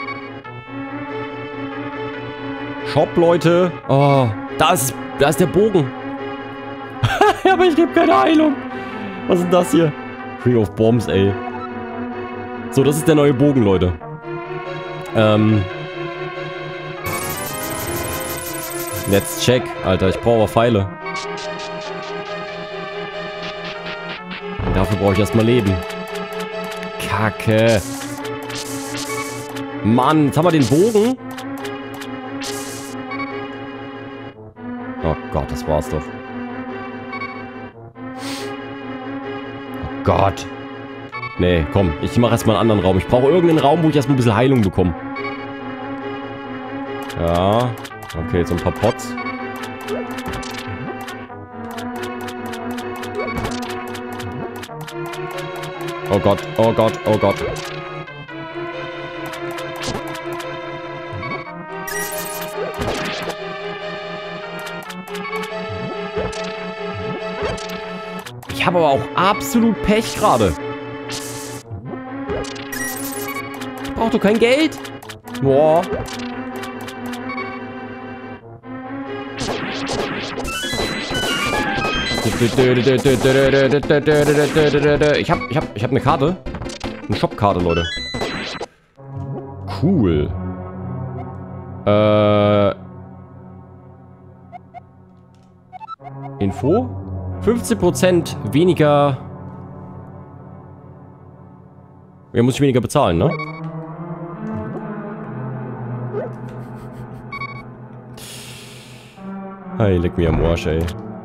Shop, Leute. Oh, da ist der Bogen. Aber ich gebe keine Heilung. Was ist denn das hier? Ring of Bombs, ey. So, das ist der neue Bogen, Leute. Let's check. Alter, ich brauche aber Pfeile. Und dafür brauche ich erstmal Leben. Kacke. Mann, jetzt haben wir den Bogen. Oh Gott, das war's doch. Oh Gott. Nee, komm, ich mache erstmal einen anderen Raum. Ich brauche irgendeinen Raum, wo ich erstmal ein bisschen Heilung bekomme. Ja, okay, so ein paar Pots. Oh Gott, oh Gott, oh Gott. Ich habe aber auch absolut Pech gerade. Ich brauche doch kein Geld. Boah. Ich hab eine Karte. Eine Shop-Karte, Leute. Cool. Info? 15% weniger. Ja, muss ich weniger bezahlen, ne? Hey, leck mir am Arsch, ey.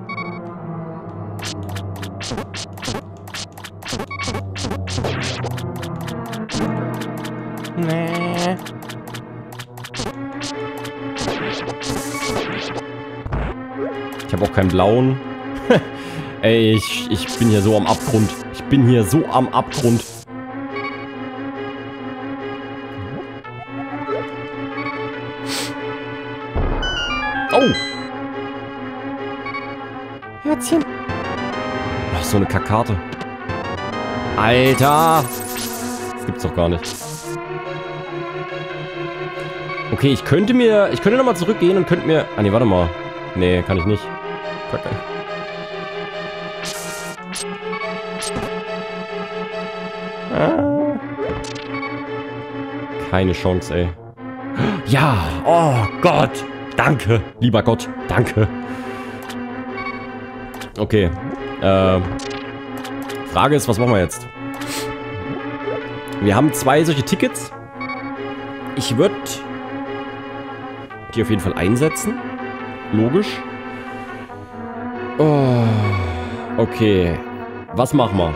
Nee. Ich habe auch keinen blauen. Ey, ich bin hier so am Abgrund. Ich bin hier so am Abgrund. Oh! Herzchen. Ach, so eine Kackkarte. Alter! Das gibt's doch gar nicht. Okay, ich könnte nochmal zurückgehen und könnte mir... Ah, nee, warte mal. Nee, kann ich nicht. Kacke. Ah. Keine Chance, ey. Ja! Oh Gott! Danke! Lieber Gott, danke! Okay. Frage ist, was machen wir jetzt? Wir haben 2 solche Tickets. Ich würde die auf jeden Fall einsetzen. Logisch. Oh, okay. Was machen wir?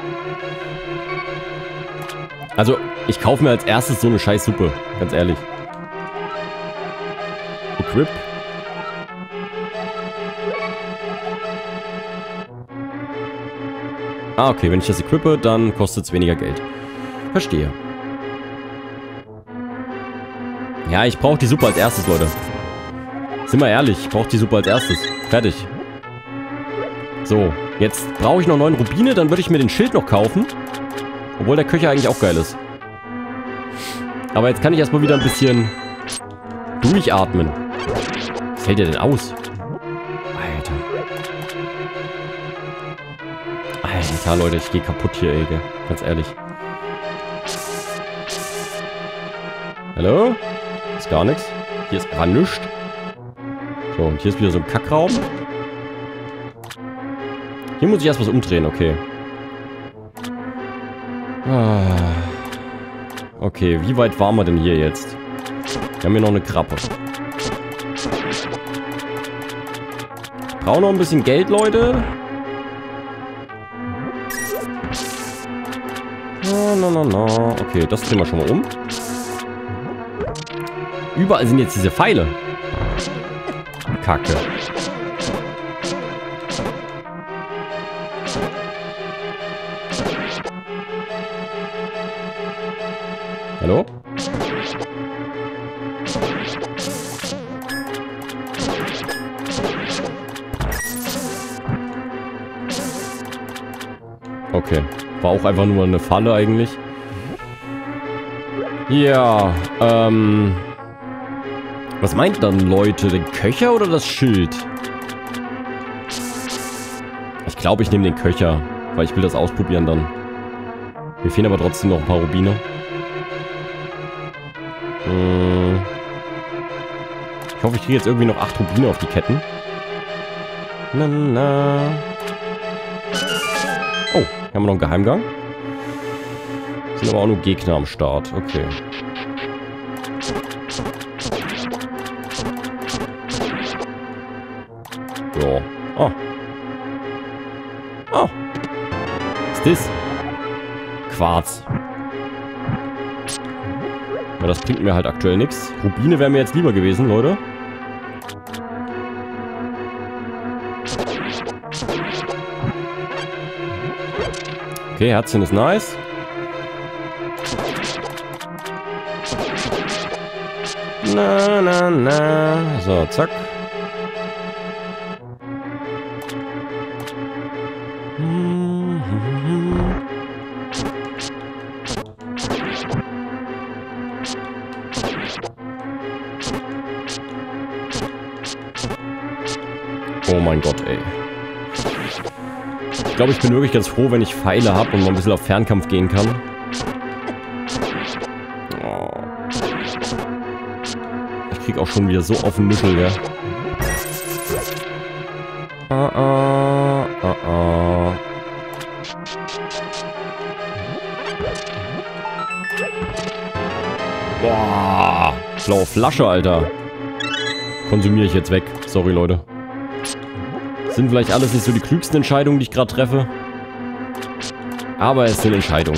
Also, ich kaufe mir als erstes so eine scheiß Suppe. Ganz ehrlich. Equip. Ah, okay. Wenn ich das equippe, dann kostet es weniger Geld. Verstehe. Ja, ich brauche die Suppe als erstes, Leute. Sind wir ehrlich, ich brauche die Suppe als erstes. Fertig. So, jetzt brauche ich noch 9 Rubine, dann würde ich mir den Schild noch kaufen. Obwohl der Köcher eigentlich auch geil ist. Aber jetzt kann ich erstmal wieder ein bisschen durchatmen. Was hält der denn aus? Alter. Alter, Leute, ich gehe kaputt hier, ey. Ganz ehrlich. Hallo? Ist gar nichts. Hier ist gar nichts. So, und hier ist wieder so ein Kackraum. Hier muss ich erst was umdrehen, okay. Okay, wie weit waren wir denn hier jetzt? Wir haben hier noch eine Krabbe. Ich brauche noch ein bisschen Geld, Leute. No. Okay, das drehen wir schon mal um. Überall sind jetzt diese Pfeile. Kacke. Hallo? Okay. War auch einfach nur eine Falle eigentlich. Ja, was meint dann, Leute? Den Köcher oder das Schild? Ich glaube, ich nehme den Köcher, weil ich will das ausprobieren dann. Mir fehlen aber trotzdem noch ein paar Rubine. Ich hoffe, ich kriege jetzt irgendwie noch 8 Rubine auf die Ketten. Na, na. Oh, hier haben wir noch einen Geheimgang. Sind aber auch nur Gegner am Start. Okay. Ja. Oh. Oh. Was ist das? Quarz. Ja, das bringt mir halt aktuell nichts. Rubine wären mir jetzt lieber gewesen, Leute. Okay, Herzchen ist nice. Na, na, na. So, zack. Oh mein Gott, ey. Ich glaube, ich bin wirklich ganz froh, wenn ich Pfeile habe und mal ein bisschen auf Fernkampf gehen kann. Oh. Ich krieg auch schon wieder so auf den Nüschel, ja. Boah. Blaue Flasche, Alter. Konsumiere ich jetzt weg. Sorry, Leute. Sind vielleicht alles nicht so die klügsten Entscheidungen, die ich gerade treffe. Aber es sind Entscheidungen.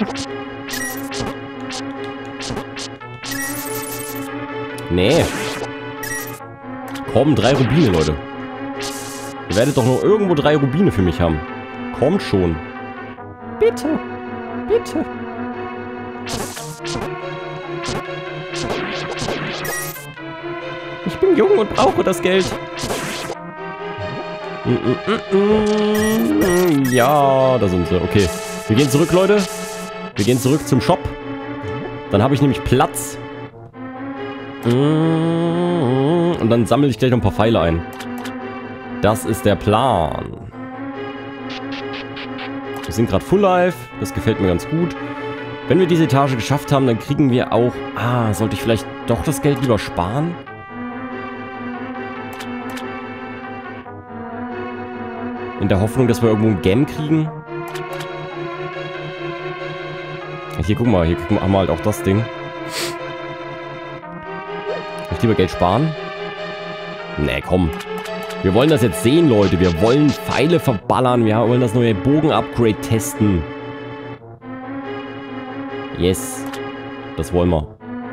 Nee. Komm, 3 Rubine, Leute. Ihr werdet doch noch irgendwo 3 Rubine für mich haben. Kommt schon. Bitte. Bitte. Ich bin jung und brauche das Geld. Ja, da sind sie. Okay. Wir gehen zurück, Leute. Wir gehen zurück zum Shop. Dann habe ich nämlich Platz. Und dann sammle ich gleich noch ein paar Pfeile ein. Das ist der Plan. Wir sind gerade Full Life. Das gefällt mir ganz gut. Wenn wir diese Etage geschafft haben, dann kriegen wir auch... Ah, sollte ich vielleicht doch das Geld lieber sparen? In der Hoffnung, dass wir irgendwo ein Gem kriegen. Hier, guck mal. Hier haben wir halt auch das Ding. Soll ich lieber Geld sparen? Nee, komm. Wir wollen das jetzt sehen, Leute. Wir wollen Pfeile verballern. Wir wollen das neue Bogen-Upgrade testen. Yes. Das wollen wir.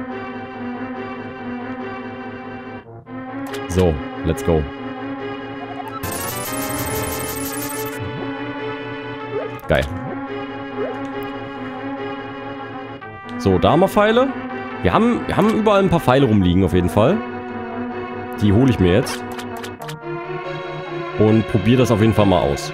So, let's go. Geil. So, da haben wir Pfeile. Wir haben überall ein paar Pfeile rumliegen, auf jeden Fall. Die hole ich mir jetzt. Und probiere das auf jeden Fall mal aus.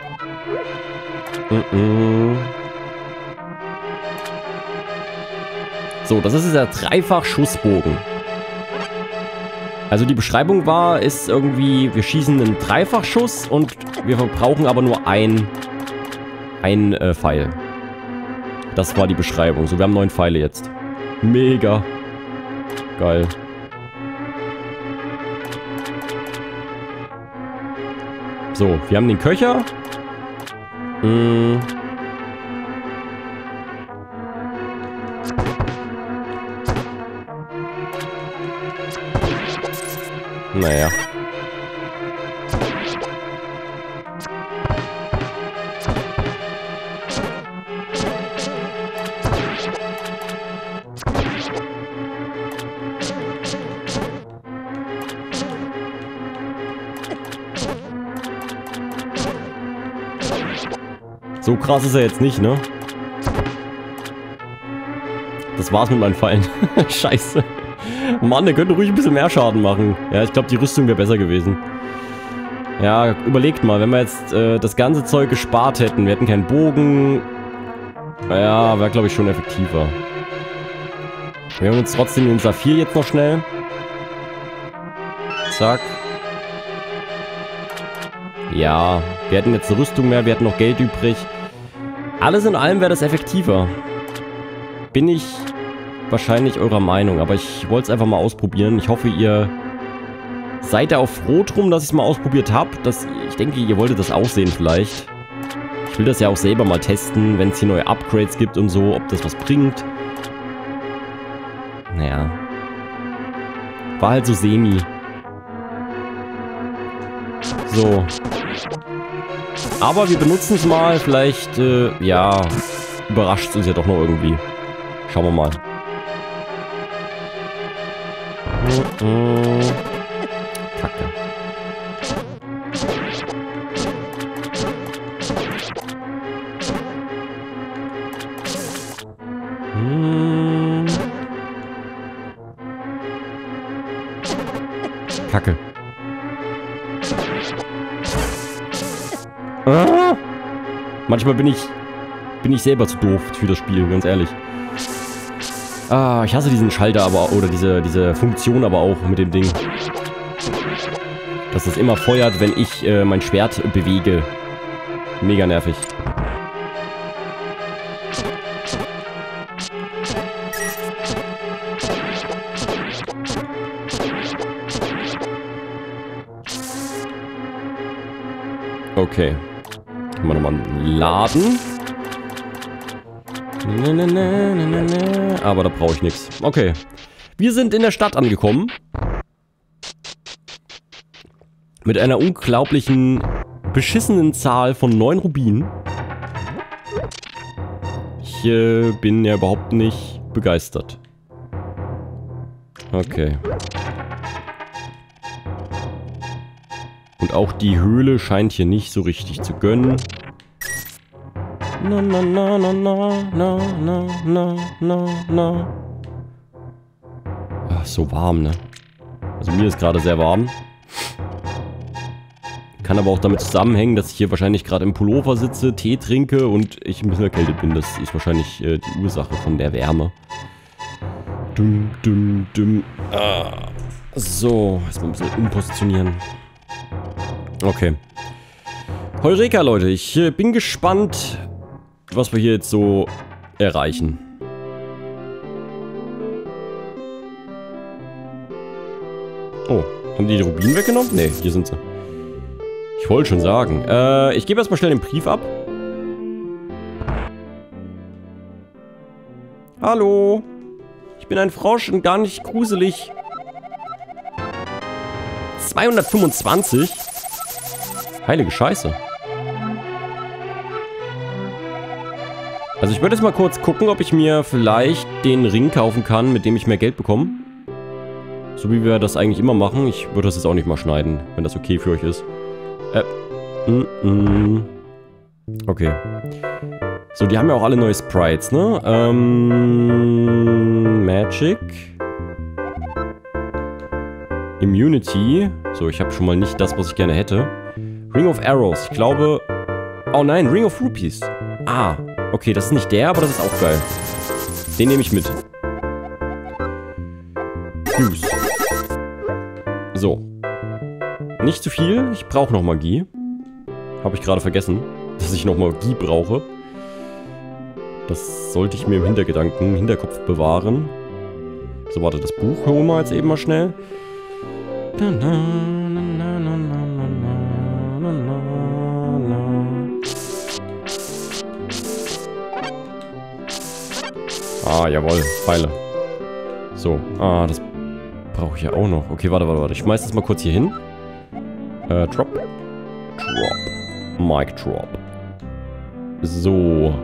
So, das ist dieser Dreifach-Schussbogen. Also die Beschreibung ist irgendwie, wir schießen einen Dreifachschuss und wir verbrauchen aber nur ein Pfeil. Das war die Beschreibung. So, wir haben 9 Pfeile jetzt. Mega. Geil. So, wir haben den Köcher. Naja. So krass ist er jetzt nicht, ne? Das war's mit meinen Pfeilen. Scheiße. Mann, der könnte ruhig ein bisschen mehr Schaden machen. Ja, ich glaube, die Rüstung wäre besser gewesen. Ja, überlegt mal, wenn wir jetzt das ganze Zeug gespart hätten. Wir hätten keinen Bogen. Ja, wäre, glaube ich, schon effektiver. Wir holen uns trotzdem den Saphir jetzt noch schnell. Zack. Ja, wir hätten jetzt eine Rüstung mehr, wir hätten noch Geld übrig. Alles in allem wäre das effektiver. Bin ich wahrscheinlich eurer Meinung, aber ich wollte es einfach mal ausprobieren. Ich hoffe, ihr Seid ihr auch froh drum, dass ich es mal ausprobiert habe? Ich denke, ihr wolltet das auch sehen vielleicht. Ich will das ja auch selber mal testen, wenn es hier neue Upgrades gibt und so, ob das was bringt. Naja. War halt so semi. So. Aber wir benutzen es mal. Vielleicht, ja, überrascht es uns ja doch noch irgendwie. Schauen wir mal. Kacke. Kacke. Ah! Manchmal bin ich selber zu doof für das Spiel, ganz ehrlich. Ah, ich hasse diesen Schalter aber, oder diese Funktion aber auch mit dem Ding. Dass es immer feuert, wenn ich mein Schwert bewege. Mega nervig. Okay. Machen wir nochmal einen Laden. Aber da brauche ich nichts. Okay. Wir sind in der Stadt angekommen. Mit einer unglaublichen, beschissenen Zahl von 9 Rubinen. Ich bin ja überhaupt nicht begeistert. Okay. Und auch die Höhle scheint hier nicht so richtig zu gönnen. Na, na, na, na, na, na, na, na, na, na. Ach, so warm, ne? Also mir ist gerade sehr warm. Kann aber auch damit zusammenhängen, dass ich hier wahrscheinlich gerade im Pullover sitze, Tee trinke und ich ein bisschen erkältet bin. Das ist wahrscheinlich die Ursache von der Wärme. Dum, dum, dum. Ah. So, erstmal ein bisschen umpositionieren. Okay. Heureka, Leute. Ich bin gespannt, was wir hier jetzt so erreichen. Oh, haben die Rubinen weggenommen? Ne, hier sind sie. Ich wollte schon sagen. Ich gebe erstmal schnell den Brief ab. Hallo. Ich bin ein Frosch und gar nicht gruselig. 225? Heilige Scheiße. Also ich würde jetzt mal kurz gucken, ob ich mir vielleicht den Ring kaufen kann, mit dem ich mehr Geld bekomme. So wie wir das eigentlich immer machen. Ich würde das jetzt auch nicht mal schneiden, wenn das okay für euch ist. Okay. So, die haben ja auch alle neue Sprites, ne? Magic. Immunity. So, ich habe schon mal nicht das, was ich gerne hätte. Ring of Arrows. Ich glaube... Oh nein, Ring of Rupees. Ah, okay, das ist nicht der, aber das ist auch geil. Den nehme ich mit. Fuß. So. Nicht zu viel. Ich brauche noch Magie. Habe ich gerade vergessen, dass ich noch Magie brauche. Das sollte ich mir im Hinterkopf bewahren. So, warte, das Buch holen wir jetzt eben mal schnell. Ah, jawohl, Pfeile. So, das brauche ich ja auch noch. Okay, warte. Ich schmeiß das mal kurz hier hin. Drop. Mic Drop. So.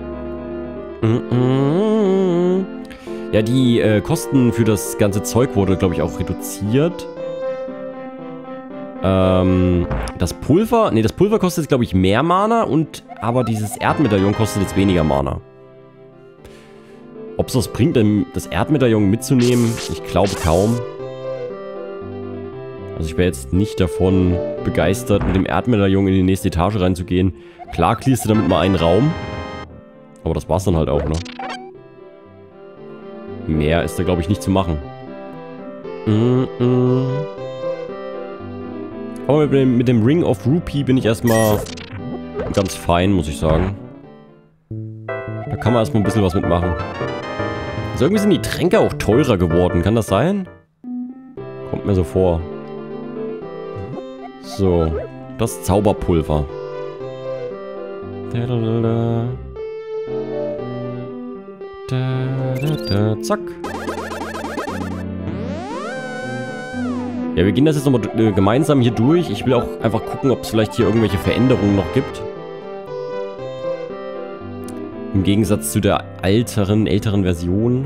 Ja, die Kosten für das ganze Zeug wurde, glaube ich, auch reduziert. Das Pulver... Ne, das Pulver kostet jetzt, glaube ich, mehr Mana. Aber dieses Erdmedaillon kostet jetzt weniger Mana. Ob es was bringt, das Erdmedaillon mitzunehmen, ich glaube kaum. Also ich wäre jetzt nicht davon begeistert, mit dem Erdmedaillon in die nächste Etage reinzugehen. Klar clearst du damit mal einen Raum. Aber das war's dann halt auch, ne? Mehr ist da, glaube ich, nicht zu machen. Aber mit dem Ring of Rupee bin ich erstmal ganz fein, muss ich sagen. Da kann man erstmal ein bisschen was mitmachen. Also irgendwie sind die Tränke auch teurer geworden. Kann das sein? Kommt mir so vor. So, das Zauberpulver. Zack. Ja, wir gehen das jetzt nochmal gemeinsam hier durch. Ich will auch einfach gucken, ob es vielleicht hier irgendwelche Veränderungen noch gibt. Im Gegensatz zu der älteren Version.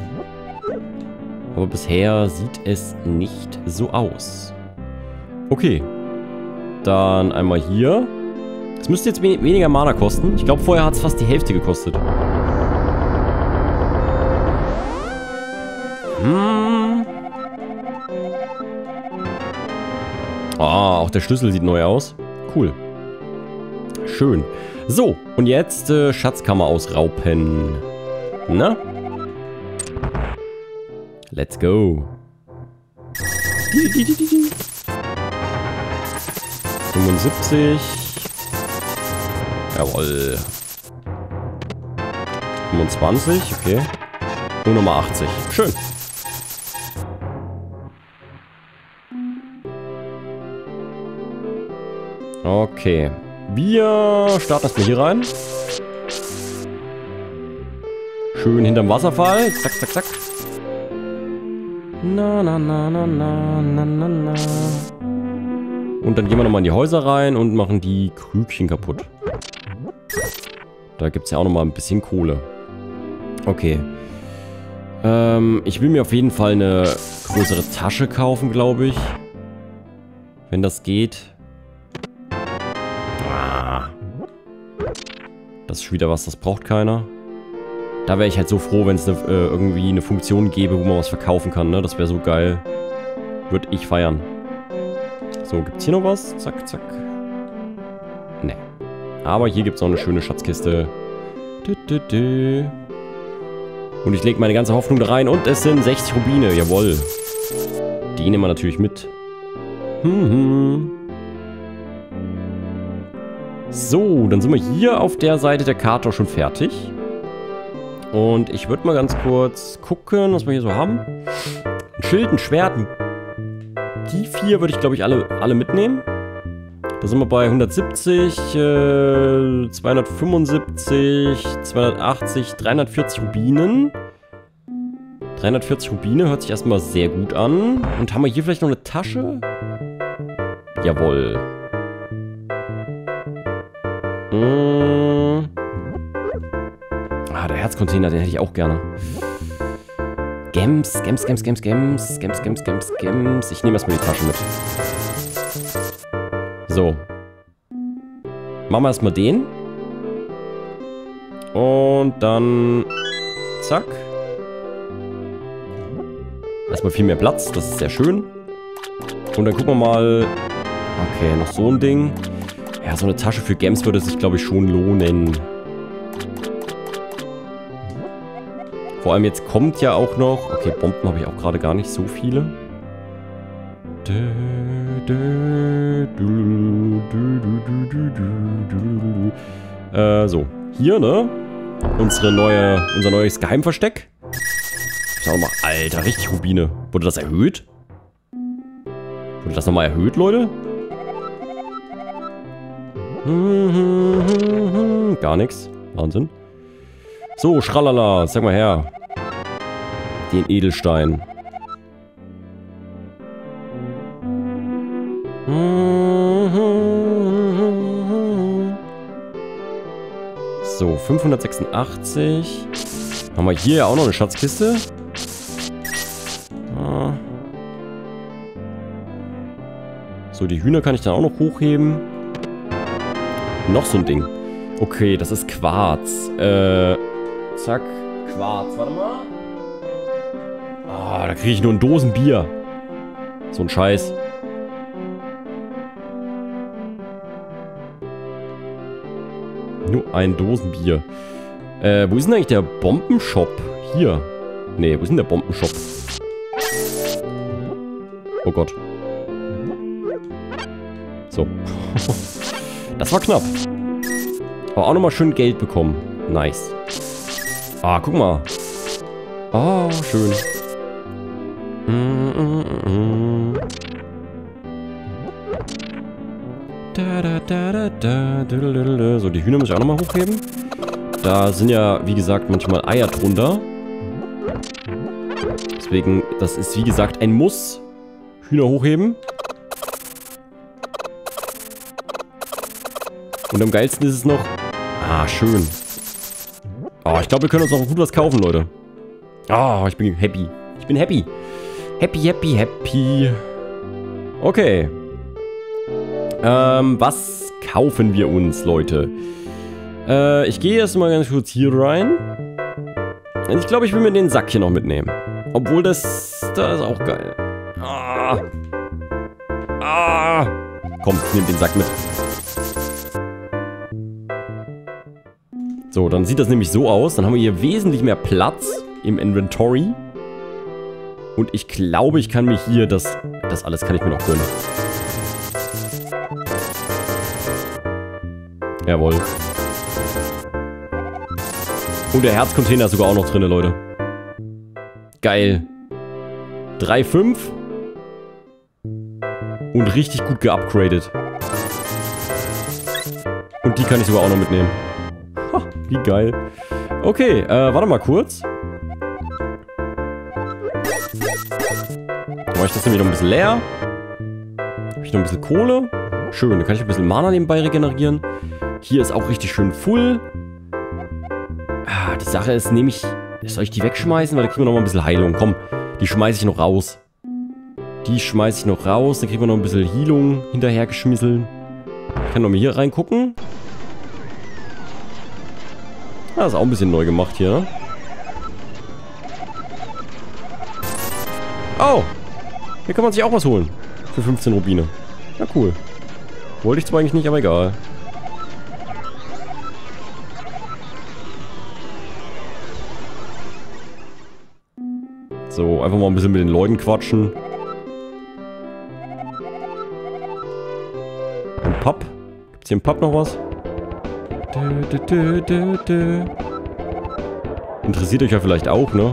Aber bisher sieht es nicht so aus. Okay. Dann einmal hier. Es müsste jetzt weniger Mana kosten. Ich glaube, vorher hat es fast die Hälfte gekostet. Ah, auch der Schlüssel sieht neu aus. Cool. Schön. So, und jetzt Schatzkammer ausraupen. Na? Let's go. 75. Jawohl. 25, okay. Und Nummer 80. Schön. Okay. Wir starten erstmal hier rein. Schön hinterm Wasserfall. Zack, zack, zack. Na, na, na, na, na, na, na, na. Und dann gehen wir nochmal in die Häuser rein und machen die Krügchen kaputt. Da gibt es ja auch nochmal ein bisschen Kohle. Okay. Ich will mir auf jeden Fall eine größere Tasche kaufen, glaube ich. Wenn das geht. Das ist wieder was, das braucht keiner. Da wäre ich halt so froh, wenn es irgendwie eine Funktion gäbe, wo man was verkaufen kann, ne? Das wäre so geil. Würde ich feiern. So, gibt's hier noch was? Zack, zack. Ne. Aber hier gibt's noch eine schöne Schatzkiste. Und ich lege meine ganze Hoffnung da rein. Und es sind 60 Rubine. Jawohl. Die nehmen wir natürlich mit. So, dann sind wir hier auf der Seite der Karte schon fertig. Und ich würde mal ganz kurz gucken, was wir hier so haben. Ein Schild, ein Schwert. Die 4 würde ich, glaube ich, alle mitnehmen. Da sind wir bei 170, 275, 280, 340 Rubinen. 340 Rubine hört sich erstmal sehr gut an. Und haben wir hier vielleicht noch eine Tasche? Jawohl. Ah, der Herzcontainer, den hätte ich auch gerne. Gems. Ich nehme erstmal die Tasche mit. So. Machen wir erstmal den. Und dann... Zack. Erstmal viel mehr Platz, das ist sehr schön. Und dann gucken wir mal... Okay, noch so ein Ding. Ja, so eine Tasche für Gems würde sich, glaube ich, schon lohnen. Vor allem jetzt kommt ja auch noch... Okay, Bomben habe ich auch gerade gar nicht so viele. So. Hier, ne? Unser neues Geheimversteck. Schau mal, Alter, richtig Rubine. Wurde das erhöht? Wurde das nochmal erhöht, Leute? Gar nichts. Wahnsinn. So, Schralala, sag mal her. Den Edelstein. So, 586. Haben wir hier ja auch noch eine Schatzkiste. So, die Hühner kann ich dann auch noch hochheben. Noch so ein Ding. Okay, das ist Quarz. Zack. Quarz. Warte mal. Ah, da kriege ich nur ein Dosenbier. So ein Scheiß. Nur ein Dosenbier. Wo ist denn eigentlich der Bombenshop? Hier. Nee, wo ist denn der Bombenshop? Oh Gott. So. Das war knapp. Aber auch nochmal schön Geld bekommen. Nice. Ah, guck mal. Ah, schön. So, die Hühner muss ich auch nochmal hochheben. Da sind ja, wie gesagt, manchmal Eier drunter. Deswegen, das ist, wie gesagt, ein Muss. Hühner hochheben. Und am geilsten ist es noch... Ah, schön. Oh, ich glaube, wir können uns noch gut was kaufen, Leute. Oh, ich bin happy. Ich bin happy. Happy, happy, happy. Okay. Was kaufen wir uns, Leute? Ich gehe erstmal ganz kurz hier rein. Ich glaube, ich will mir den Sack hier noch mitnehmen. Obwohl das ist auch geil. Ah. Ah. Komm, nimm den Sack mit. So, dann sieht das nämlich so aus. Dann haben wir hier wesentlich mehr Platz im Inventory. Und ich glaube, ich kann mir hier das alles kann ich mir noch gönnen. Jawohl. Und der Herzcontainer ist sogar auch noch drin, Leute. Geil. 3,5. Und richtig gut geupgradet. Und die kann ich sogar auch noch mitnehmen. Ha, wie geil. Okay, warte mal kurz. Mache ich das nämlich noch ein bisschen leer. Habe ich noch ein bisschen Kohle. Schön, dann kann ich ein bisschen Mana nebenbei regenerieren. Hier ist auch richtig schön full. Ah, die Sache ist, soll ich die wegschmeißen? Weil da kriegen wir noch mal ein bisschen Heilung. Komm, die schmeiße ich noch raus. Die schmeiße ich noch raus. Dann kriegen wir noch ein bisschen Heilung hinterher geschmisseln. Ich kann noch mal hier reingucken. Ah, ist auch ein bisschen neu gemacht hier, ne? Oh! Hier kann man sich auch was holen. Für 15 Rubine. Na cool. Wollte ich zwar eigentlich nicht, aber egal. So, einfach mal ein bisschen mit den Leuten quatschen. Ein Pub. Gibt's hier im Pub noch was? Interessiert euch ja vielleicht auch, ne?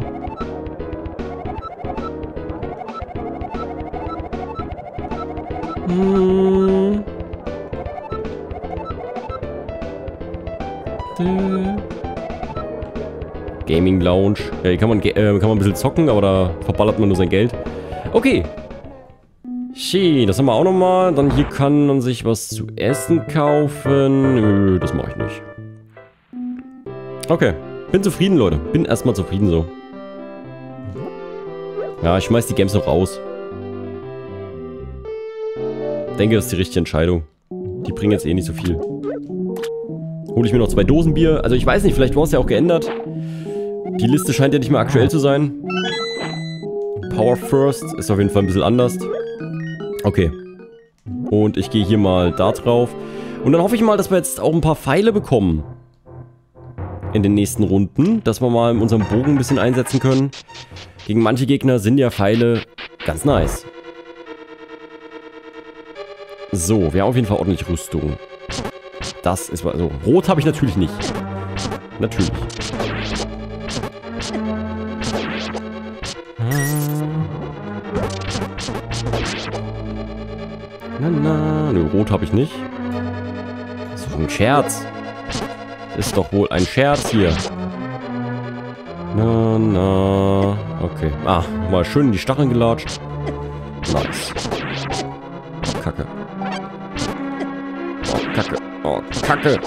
Gaming Lounge. Ja, hier kann man ein bisschen zocken, aber da verballert man nur sein Geld. Okay. Schön, das haben wir auch nochmal. Dann hier kann man sich was zu essen kaufen. Nö, das mache ich nicht. Okay. Bin zufrieden, Leute. Bin erstmal zufrieden so. Ja, ich schmeiß die Games noch raus. Denke, das ist die richtige Entscheidung. Die bringen jetzt eh nicht so viel. Hole ich mir noch 2 Dosen Bier. Also ich weiß nicht, vielleicht war es ja auch geändert. Die Liste scheint ja nicht mehr aktuell zu sein. Power First ist auf jeden Fall ein bisschen anders. Okay. Und ich gehe hier mal da drauf. Und dann hoffe ich mal, dass wir jetzt auch ein paar Pfeile bekommen. In den nächsten Runden. Dass wir mal in unserem Bogen ein bisschen einsetzen können. Gegen manche Gegner sind ja Pfeile ganz nice. So, wir haben auf jeden Fall ordentlich Rüstung. Das ist also rot habe ich natürlich nicht. Natürlich. Na, nö, rot habe ich nicht. Das ist doch ein Scherz. Das ist doch wohl ein Scherz hier. Na. Okay. Ah, mal schön in die Stacheln gelatscht. Nice. Oh, Kacke. Oh, Kacke. Oh, Kacke.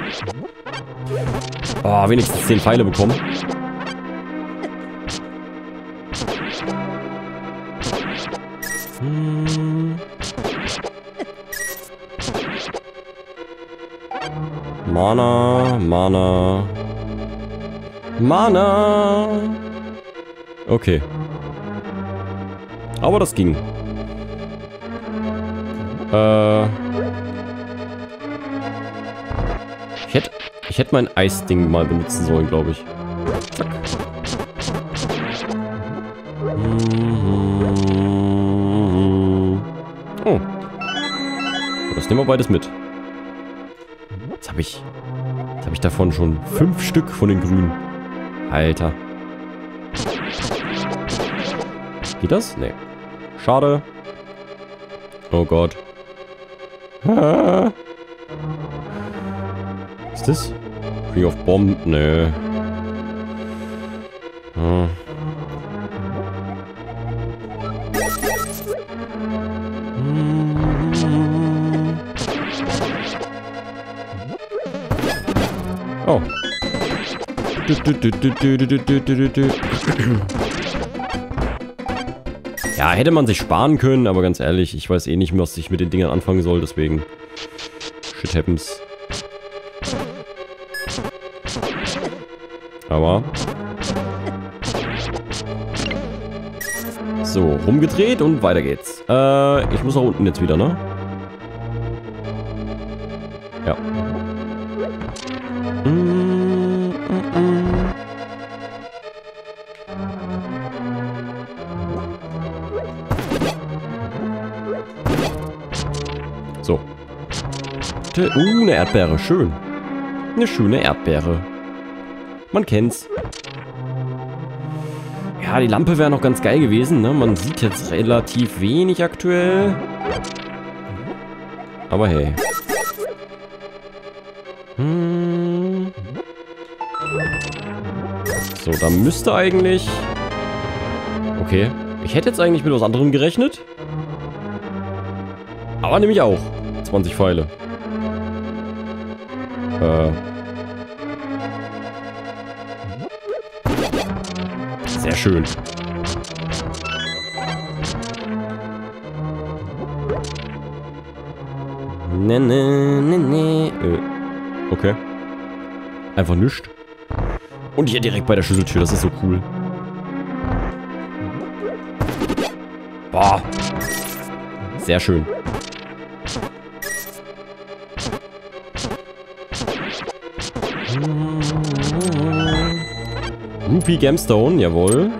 Oh, wenigstens 10 Pfeile bekommen. Mana. Okay. Aber das ging. Ich hätte mein Eisding mal benutzen sollen, glaube ich. Zack. Oh. Das nehmen wir beides mit. Jetzt habe ich davon schon 5 Stück von den grünen. Alter. Geht das? Nee. Schade. Oh Gott. Was ist das? Ring of Bomb? Nö. Oh. Ja, hätte man sich sparen können, aber ganz ehrlich, ich weiß eh nicht mehr, was ich mit den Dingern anfangen soll, deswegen shit happens. Aber so, rumgedreht und weiter geht's. Ich muss nach unten jetzt wieder, ne? Ja. So. Eine Erdbeere, schön. Eine schöne Erdbeere. Man kennt's. Ja, die Lampe wäre noch ganz geil gewesen, ne? Man sieht jetzt relativ wenig aktuell. Aber hey. So, da müsste eigentlich... Okay. Ich hätte jetzt eigentlich mit was anderem gerechnet. Aber nämlich auch 20 Pfeile. Sehr schön. Ne. Okay. Einfach nichts. Und hier direkt bei der Schlüsseltür, das ist so cool. Boah. Sehr schön. Rupee Gemstone, jawohl.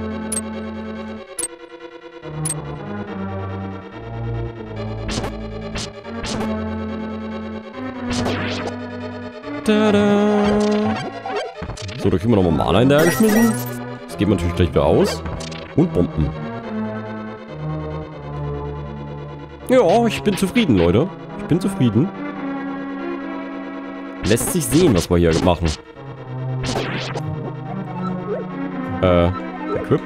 Tada. So, da kriegen wir nochmal Mana hinterhergeschmissen. Das geht natürlich gleich wieder aus. Und Bomben. Ja, ich bin zufrieden, Leute. Ich bin zufrieden. Lässt sich sehen, was wir hier machen. Equip.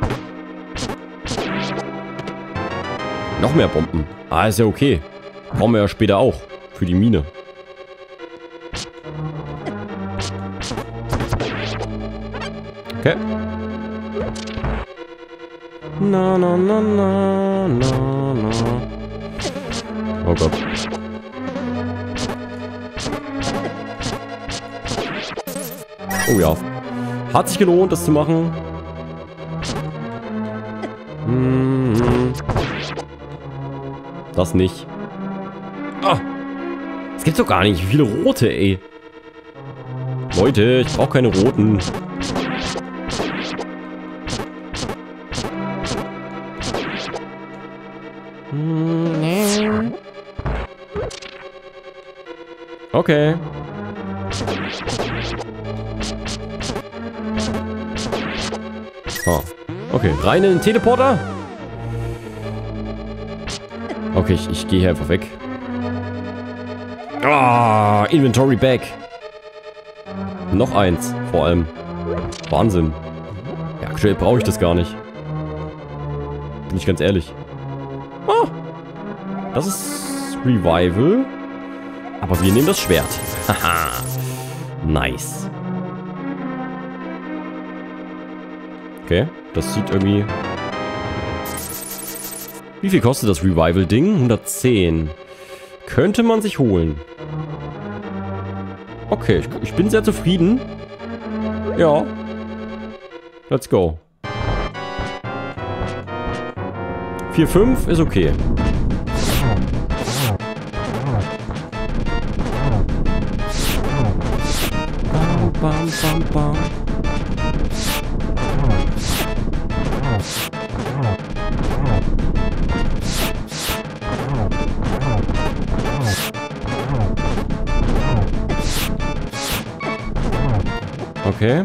Noch mehr Bomben. Ah, ist ja okay. Brauchen wir ja später auch. Für die Mine. Okay. Na. Oh Gott. Oh ja. Hat sich gelohnt, das zu machen. Das nicht. Ah! Es gibt doch gar nicht. Wie viele rote, ey. Leute, ich brauche keine roten. Okay. Oh. Okay, rein in den Teleporter. Okay, ich gehe hier einfach weg. Ah, Inventory back. Noch eins, vor allem. Wahnsinn. Ja, aktuell brauche ich das gar nicht. Bin ich ganz ehrlich. Ah, das ist Revival. Aber wir nehmen das Schwert. Haha. Nice. Okay, das sieht irgendwie... Wie viel kostet das Revival-Ding? 110. Könnte man sich holen. Okay, ich bin sehr zufrieden. Ja. Let's go. 4,5 ist okay. Bam. Okay.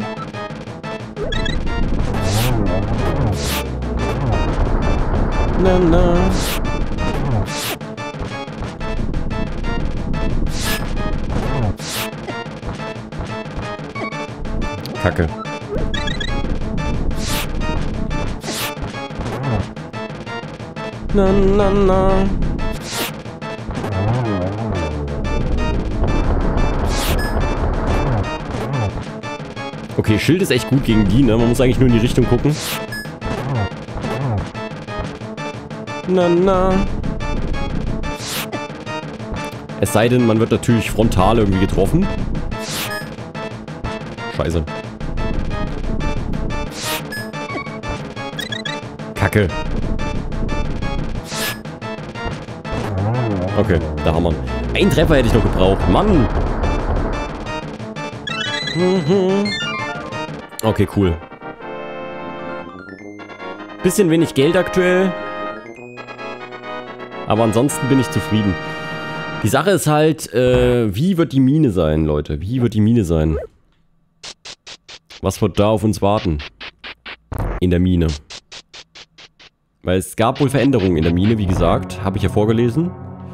Na. Kacke. Na, na, na. Okay, Schild ist echt gut gegen die, ne? Man muss eigentlich nur in die Richtung gucken. Na, na. Es sei denn, man wird natürlich frontal irgendwie getroffen. Scheiße. Kacke. Okay, da haben wir ihn. Einen Treffer hätte ich noch gebraucht. Mann! Okay, cool. Bisschen wenig Geld aktuell. Aber ansonsten bin ich zufrieden. Die Sache ist halt, wie wird die Mine sein, Leute? Wie wird die Mine sein? Was wird da auf uns warten? In der Mine. Weil es gab wohl Veränderungen in der Mine, wie gesagt. Habe ich ja vorgelesen.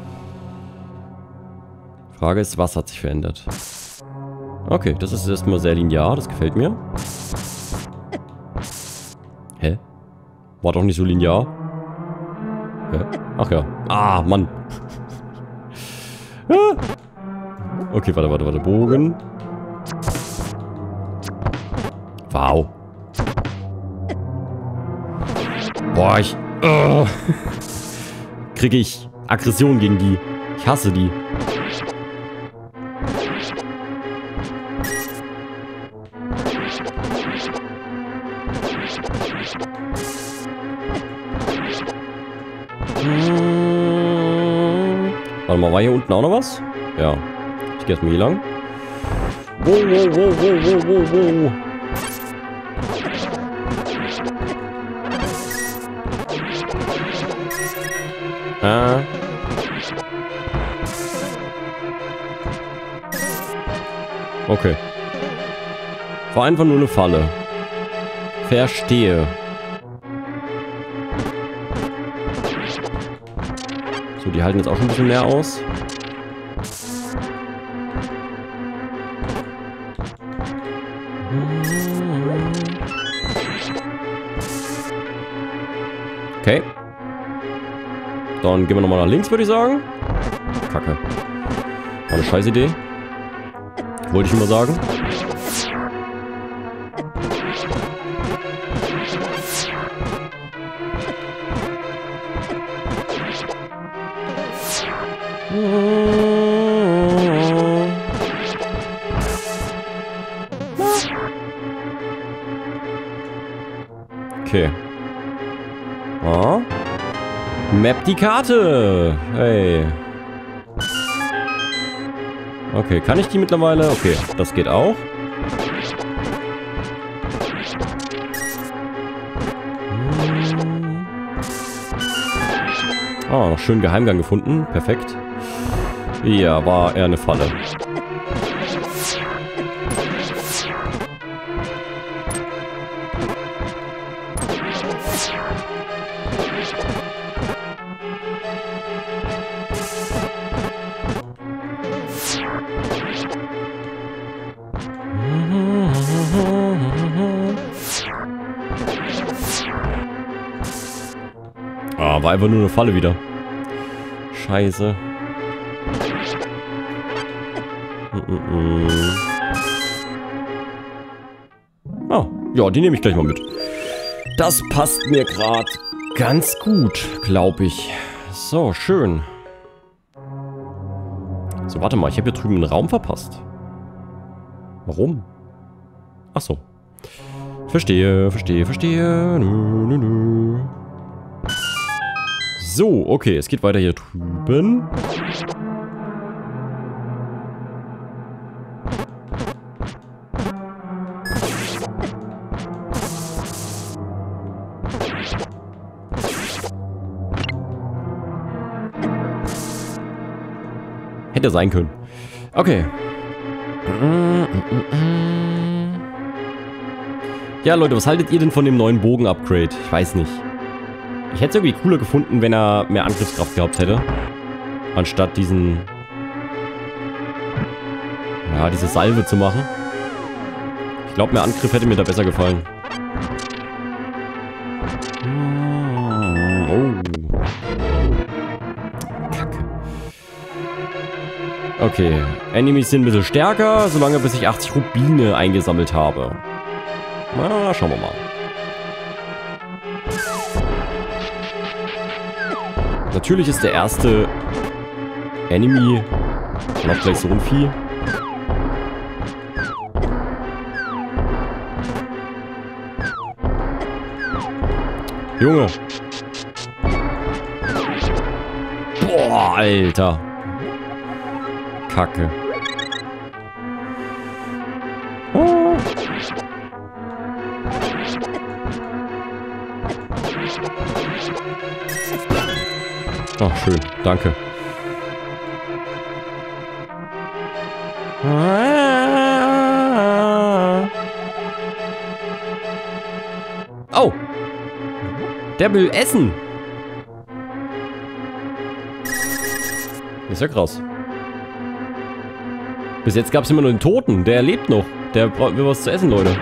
Frage ist, was hat sich verändert? Okay, das ist erstmal sehr linear. Das gefällt mir. Hä? War doch nicht so linear. Hä? Ach ja. Ah, Mann. Okay, warte. Bogen. Wow. Boah, kriege ich Aggression gegen die. Ich hasse die. Warte mal, war hier unten auch noch was? Ja. Ich gehe erstmal hier lang. Wow. Okay. War einfach nur eine Falle. Verstehe. So, die halten jetzt auch schon ein bisschen mehr aus. Okay. Dann gehen wir nochmal nach links, würde ich sagen. Kacke. War eine scheiß Idee. Wollte ich immer sagen. Okay. Ah. Map die Karte. Hey. Okay, kann ich die mittlerweile? Okay, das geht auch. Ah, noch schön Geheimgang gefunden. Perfekt. Ja, war eher eine Falle. Ah, war einfach nur eine Falle wieder. Scheiße. Ah, ja, die nehme ich gleich mal mit. Das passt mir gerade ganz gut, glaube ich. So, schön. So, warte mal, ich habe hier drüben einen Raum verpasst. Warum? Ach so. Verstehe. Nö. So, okay, es geht weiter hier drüben. Hätte sein können. Okay. Ja, Leute, was haltet ihr denn von dem neuen Bogen-Upgrade? Ich weiß nicht. Ich hätte es irgendwie cooler gefunden, wenn er mehr Angriffskraft gehabt hätte. Anstatt diesen... Ja, diese Salve zu machen. Ich glaube, mehr Angriff hätte mir da besser gefallen. Oh. Kacke. Okay. Enemies sind ein bisschen stärker, solange bis ich 80 Rubine eingesammelt habe. Na, schauen wir mal. Natürlich ist der erste Enemy noch gleich so ein Vieh. Junge. Boah, Alter. Kacke. Oh. Ach, schön. Danke. Oh. Der will essen. Ist ja krass. Bis jetzt gab es immer nur den Toten. Der lebt noch. Der braucht mir was zu essen, Leute.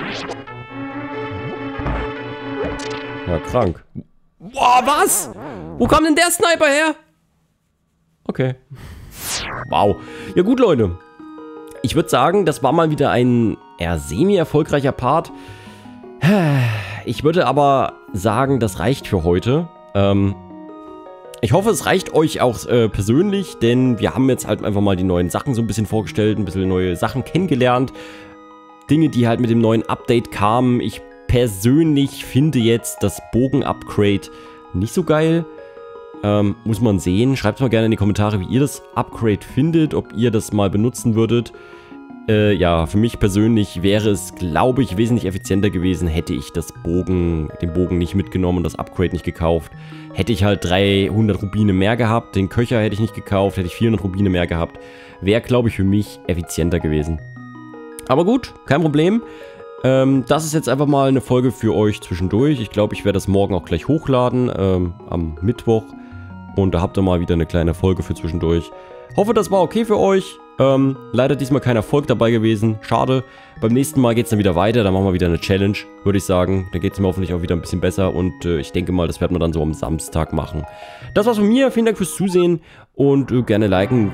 Ja, krank. Boah, was? Wo kam denn der Sniper her? Okay. Wow. Ja gut, Leute. Ich würde sagen, das war mal wieder ein eher semi-erfolgreicher Part. Ich würde aber sagen, das reicht für heute. Ich hoffe, es reicht euch auch persönlich, denn wir haben jetzt halt einfach mal die neuen Sachen so ein bisschen vorgestellt, ein bisschen neue Sachen kennengelernt. Dinge, die halt mit dem neuen Update kamen. Ich persönlich finde jetzt das Bogen-Upgrade nicht so geil. Muss man sehen. Schreibt mal gerne in die Kommentare, wie ihr das Upgrade findet, ob ihr das mal benutzen würdet. Ja, für mich persönlich wäre es, glaube ich, wesentlich effizienter gewesen, hätte ich den Bogen nicht mitgenommen und das Upgrade nicht gekauft. Hätte ich halt 300 Rubine mehr gehabt, den Köcher hätte ich nicht gekauft, hätte ich 400 Rubine mehr gehabt. Wäre, glaube ich, für mich effizienter gewesen. Aber gut, kein Problem. Das ist jetzt einfach mal eine Folge für euch zwischendurch. Ich glaube, ich werde das morgen auch gleich hochladen, am Mittwoch. Und da habt ihr mal wieder eine kleine Folge für zwischendurch. Hoffe, das war okay für euch. Leider diesmal kein Erfolg dabei gewesen. Schade. Beim nächsten Mal geht es dann wieder weiter. Dann machen wir wieder eine Challenge, würde ich sagen. Dann geht es mir hoffentlich auch wieder ein bisschen besser. Und ich denke mal, das werden wir dann so am Samstag machen. Das war's von mir. Vielen Dank fürs Zusehen. Und gerne liken,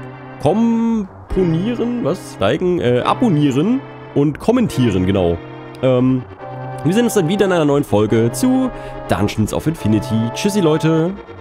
abonnieren und kommentieren, genau. Wir sehen uns dann wieder in einer neuen Folge zu Dungeons of Infinity. Tschüssi, Leute.